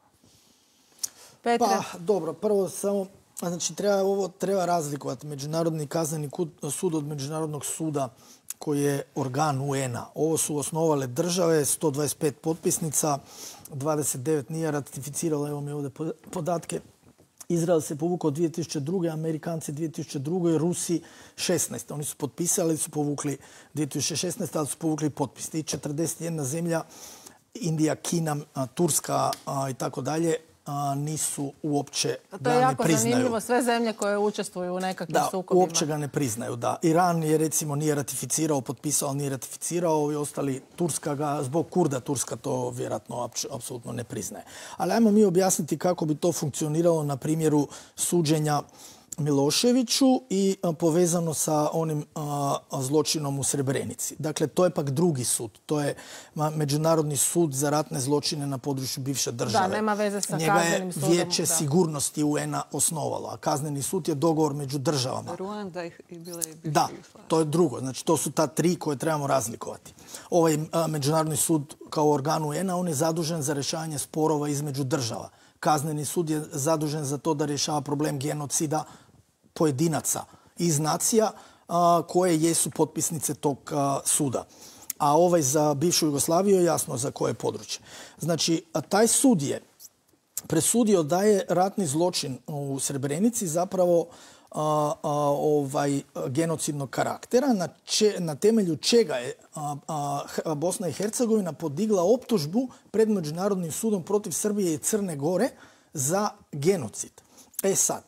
Speaker 1: Petre.
Speaker 3: Pa, dobro, prvo samo... Znači, treba, ovo treba razlikovati Međunarodni kazneni sud od Međunarodnog suda koji je organ U N-a. Ovo su osnovale države, sto dvadeset pet potpisnica, dvadeset devet nije ratificiralo, evo mi ovdje podatke. Izrael se povukao dvije tisuće druge. Amerikanci dvije tisuće druge. Rusi šesnaeste. Oni su potpisali, su povukli dvije tisuće šesnaeste. ali su povukli potpis. I četrdeset jedna zemlja, Indija, Kina, Turska i tako dalje, nisu uopće
Speaker 1: ga ne priznaju.
Speaker 3: To je jako
Speaker 1: zanimljivo. Sve zemlje koje učestvuju u nekakvim
Speaker 3: da,
Speaker 1: sukobima.
Speaker 3: Uopće ga ne priznaju, da. Iran je recimo nije ratificirao, potpisao, ali nije ratificirao. Ovi ostali, Turska ga, zbog Kurda, Turska to vjerojatno apsolutno ne priznaje. Ali ajmo mi objasniti kako bi to funkcioniralo na primjeru suđenja Miloševiću i povezano sa onim a, zločinom u Srebrenici. Dakle, to je pak drugi sud. To je Međunarodni sud za ratne zločine na području bivše države.
Speaker 1: Da, nema veze sa kaznenim sudom.
Speaker 3: Njega je Vijeće sigurnosti U N-a osnovalo, a kazneni sud je dogovor među državama.
Speaker 4: Ruanda i bila je bivša
Speaker 3: Da,
Speaker 4: Jugoslavija.
Speaker 3: to je drugo. Znači, to su ta tri koje trebamo razlikovati. Ovaj a, Međunarodni sud kao organ U N-a, on je zadužen za rješavanje sporova između država. Kazneni sud je zadužen za to da rješava problem genocida pojedinaca iz nacija a, koje jesu potpisnice tog a, suda. A ovaj za bivšu Jugoslaviju je jasno za koje područje. Znači, a taj sud je presudio da je ratni zločin u Srebrenici zapravo a, a, ovaj, genocidnog karaktera, na, če, na temelju čega je a, a, Bosna i Hercegovina podigla optužbu pred Međunarodnim sudom protiv Srbije i Crne Gore za genocid. E sad,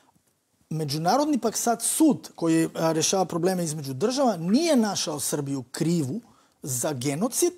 Speaker 3: Međunarodni pak sad sud koji rješava probleme između država nije našao Srbiju krivu za genocid,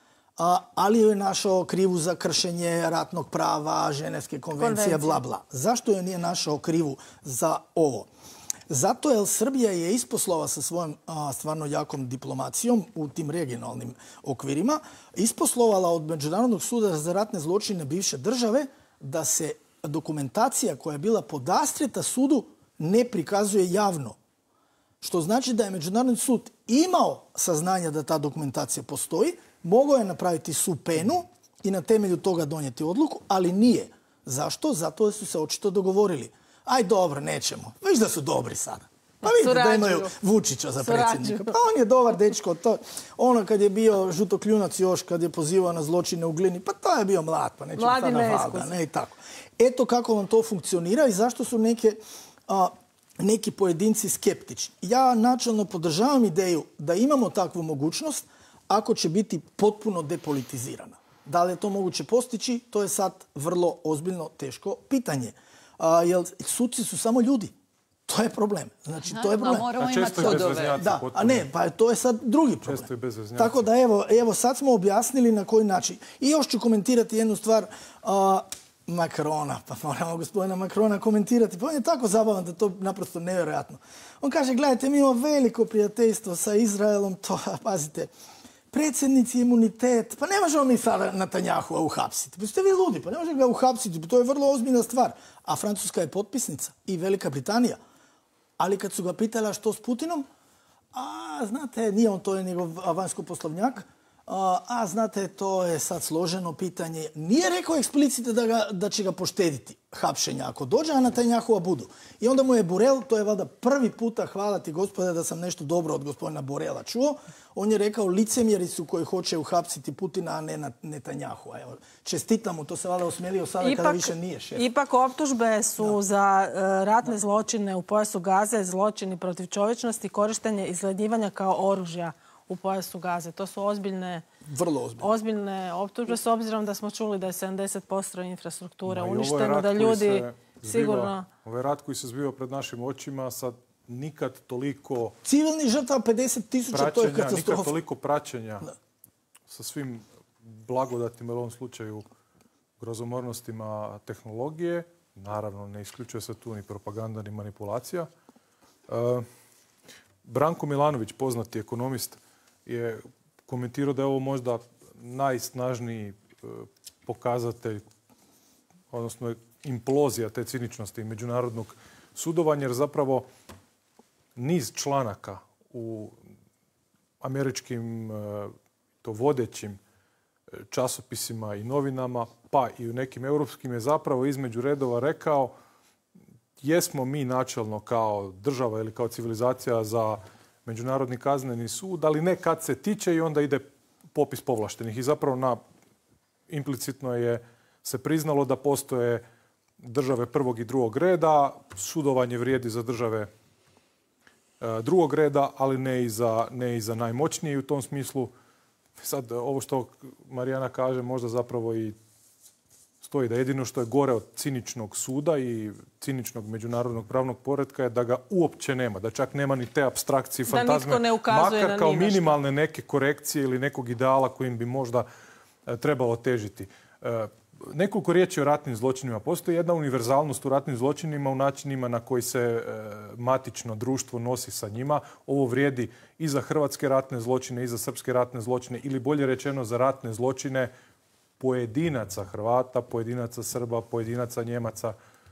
Speaker 3: ali je našao krivu za kršenje ratnog prava, Ženevske konvencije, bla bla. Zašto je nije našao krivu za ovo? Zato jer Srbija je isposlova sa svojom a, stvarno jakom diplomacijom u tim regionalnim okvirima, isposlovala od Međunarodnog suda za ratne zločine bivše države da se dokumentacija koja je bila podastreta sudu ne prikazuje javno. Što znači da je Međunarodni sud imao saznanja da ta dokumentacija postoji, mogao je napraviti supenu i na temelju toga donijeti odluku, ali nije. Zašto? Zato su se očito dogovorili. Aj dobro, nećemo. Viš da su dobri sada. Pa vidite da imaju Vučića za predsjednika. Pa on je dobar dečko. To, ono kad je bio žutokljunac još, kad je pozivao na zločine u Glini, pa to je bio mlad, pa nećemo
Speaker 1: Mladi
Speaker 3: sada valda. Ne, i tako. Eto kako vam to funkcionira i zašto su neke... A, neki pojedinci skeptični. Ja načelno podržavam ideju da imamo takvu mogućnost ako će biti potpuno depolitizirana. Da li je to moguće postići, to je sad vrlo ozbiljno teško pitanje. A, jer suci su samo ljudi. To je problem. Znači, to je problem.
Speaker 4: Moramo
Speaker 5: a često
Speaker 4: imati
Speaker 5: i
Speaker 4: sudove.
Speaker 3: Da, a ne, pa to je sad drugi problem.
Speaker 5: Često i bezveznjaci.
Speaker 3: Tako da evo, evo sad smo objasnili na koji način. I još ću komentirati jednu stvar. A, Makrona, pa moramo gospodina Makrona komentirati. Pa on je tako zabavan da to naprosto nevjerojatno. On kaže, gledajte, mi imamo veliko prijateljstvo sa Izraelom, to, pazite, predsjednici imunitet, pa ne možemo mi sada Netanjahua uhapsiti. Pa ste vi ludi, pa ne možemo ga uhapsiti, to je vrlo ozbiljna stvar. A Francuska je potpisnica i Velika Britanija. Ali kad su ga pitala što s Putinom, a znate, nije on, to je njegov vanjsko poslovnjak, a, a znate, to je sad složeno pitanje. Nije rekao eksplicite da, ga, da će ga poštediti hapšenja ako dođe, a Netanjahua budu. I onda mu je Borel, to je valjda prvi puta, hvala ti gospode da sam nešto dobro od gospodina Borela čuo, on je rekao licemjeri su koji hoće uhapsiti Putina, a ne Netanjahua. Evo, čestitam mu, to se valjda osmjelio sada ipak, kada više nije šef.
Speaker 1: Ipak optužbe su da. za uh, ratne da. zločine u pojasu Gaze, zločini protiv čovječnosti, korištenje izgladnjivanja kao oružja u pojasu Gaze. To su ozbiljne,
Speaker 3: Vrlo ozbiljne.
Speaker 1: ozbiljne optužbe, s obzirom da smo čuli da je sedamdeset posto infrastrukture Ma uništeno, da ljudi sigurno...
Speaker 5: Ovo je rat koji se zbiva pred našim očima, sad nikad toliko...
Speaker 3: Civilni žrtava pedeset tisuća, to je katastrofa.
Speaker 5: Nikad toliko praćenja da. sa svim blagodatima, u ovom slučaju grozomornostima tehnologije. Naravno, ne isključuje se tu ni propaganda, ni manipulacija. Uh, Branko Milanović, poznati ekonomist, je komentirao da je ovo možda najsnažniji pokazatelj, odnosno implozija te ciničnosti i međunarodnog sudovanja, jer zapravo niz članaka u američkim to vodećim časopisima i novinama, pa i u nekim europskim, je zapravo između redova rekao jesmo mi načelno kao država ili kao civilizacija za Međunarodni kazneni sud, ali ne kad se tiče i onda ide popis povlaštenih. I zapravo na, implicitno je se priznalo da postoje države prvog i drugog reda, sudovanje vrijedi za države e, drugog reda, ali ne i za, ne i za najmoćnije. I u tom smislu, sad ovo što Marijana kaže, možda zapravo i stoji da jedino što je gore od ciničnog suda i ciničnog međunarodnog pravnog poretka je da ga uopće nema, da čak nema ni te apstrakcije i fantazme,
Speaker 1: ne
Speaker 5: makar kao minimalne neke korekcije ili nekog ideala kojim bi možda e, trebalo težiti. E, nekoliko riječi o ratnim zločinima. Postoji jedna univerzalnost u ratnim zločinima u načinima na koji se e, matično društvo nosi sa njima. Ovo vrijedi i za hrvatske ratne zločine, i za srpske ratne zločine, ili bolje rečeno za ratne zločine pojedinaca Hrvata, pojedinaca Srba, pojedinaca Njemaca.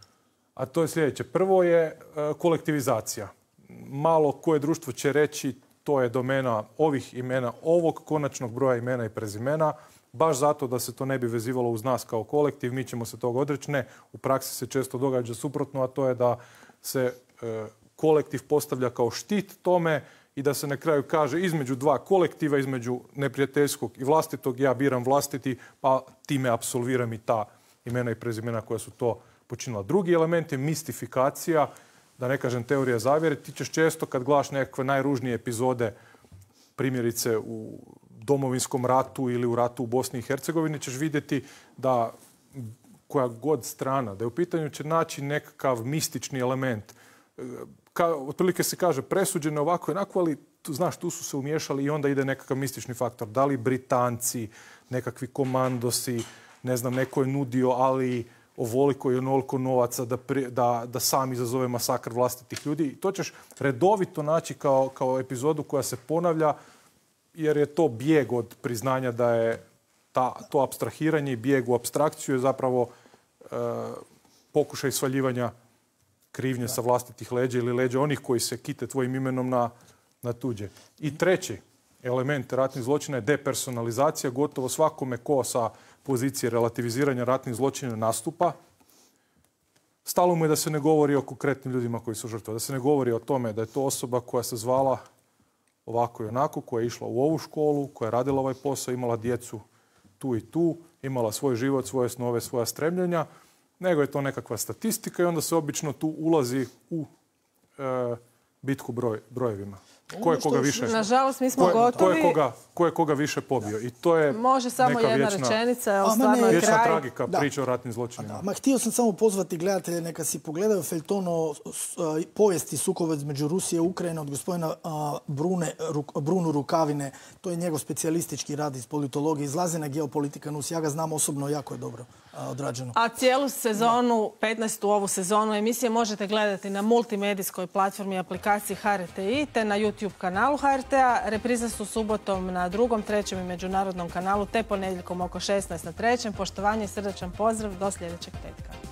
Speaker 5: A to je sljedeće. Prvo je e, kolektivizacija. Malo koje društvo će reći to je domena ovih imena, ovog konačnog broja imena i prezimena, baš zato da se to ne bi vezivalo uz nas kao kolektiv, mi ćemo se toga odreći. Ne, u praksi se često događa suprotno, a to je da se e, kolektiv postavlja kao štit tome i da se na kraju kaže između dva kolektiva, između neprijateljskog i vlastitog, ja biram vlastiti, pa time apsolviram i ta imena i prezimena koja su to počinila. Drugi element je mistifikacija, da ne kažem teorija zavjere. Ti ćeš često kad gledaš nekakve najružnije epizode, primjerice u Domovinskom ratu ili u ratu u Bosni i Hercegovini, ćeš vidjeti da koja god strana, da je u pitanju će naći nekakav mistični element. Ka, otprilike se kaže presuđeno ovako i onako, ali tu, znaš, tu su se umiješali i onda ide nekakav mistični faktor. Da li Britanci, nekakvi komandosi, ne znam, neko je nudio, ali ovoliko i onoliko novaca da, pri, da, da sam izazove masakr vlastitih ljudi. I to ćeš redovito naći kao, kao epizodu koja se ponavlja, jer je to bijeg od priznanja da je ta, to apstrahiranje i bijeg u apstrakciju je zapravo e, pokušaj svaljivanja krivnje sa vlastitih leđa ili leđa onih koji se kite tvojim imenom na, na tuđe. I treći element ratnih zločina je depersonalizacija. Gotovo svakome ko sa pozicije relativiziranja ratnih zločina nastupa, stalo mu je da se ne govori o konkretnim ljudima koji su žrtve, da se ne govori o tome da je to osoba koja se zvala ovako i onako, koja je išla u ovu školu, koja je radila ovaj posao, imala djecu tu i tu, imala svoj život, svoje snove, svoja stremljenja, nego je to nekakva statistika i onda se obično tu ulazi u e, bitku broj, brojevima. Ko je koga više...
Speaker 1: Nažalost, mi smo
Speaker 5: ko je,
Speaker 1: gotovi.
Speaker 5: Ko je, koga, ko je koga više pobio. I to je
Speaker 1: može samo
Speaker 5: neka
Speaker 1: jedna
Speaker 5: vječna,
Speaker 1: rečenica, evo stvarno je
Speaker 5: vječna
Speaker 1: kraj.
Speaker 5: tragika
Speaker 3: Da.
Speaker 5: priča o ratnim zločinima.
Speaker 3: Ma, htio sam samo pozvati gledatelje neka si pogledaju feljton o povijesti sukoba između Rusije i Ukrajine od gospodina a, Brune, Ruk, Brunu Rukavine. To je njegov specijalistički rad iz politologije. Izlazi na Geopolitika Nus. Ja ga znam osobno, jako je dobro a, odrađeno.
Speaker 1: A cijelu sezonu, petnaestu ovu sezonu emisije možete gledati na multimedijskoj platformi aplikaciji aplikaciji H R T I te na YouTube kanalu H R T-a. Reprize su subotom na drugom, trećem i međunarodnom kanalu te ponedjeljkom oko šesnaest na trećem. Poštovanje i srdačan pozdrav do sljedećeg petka.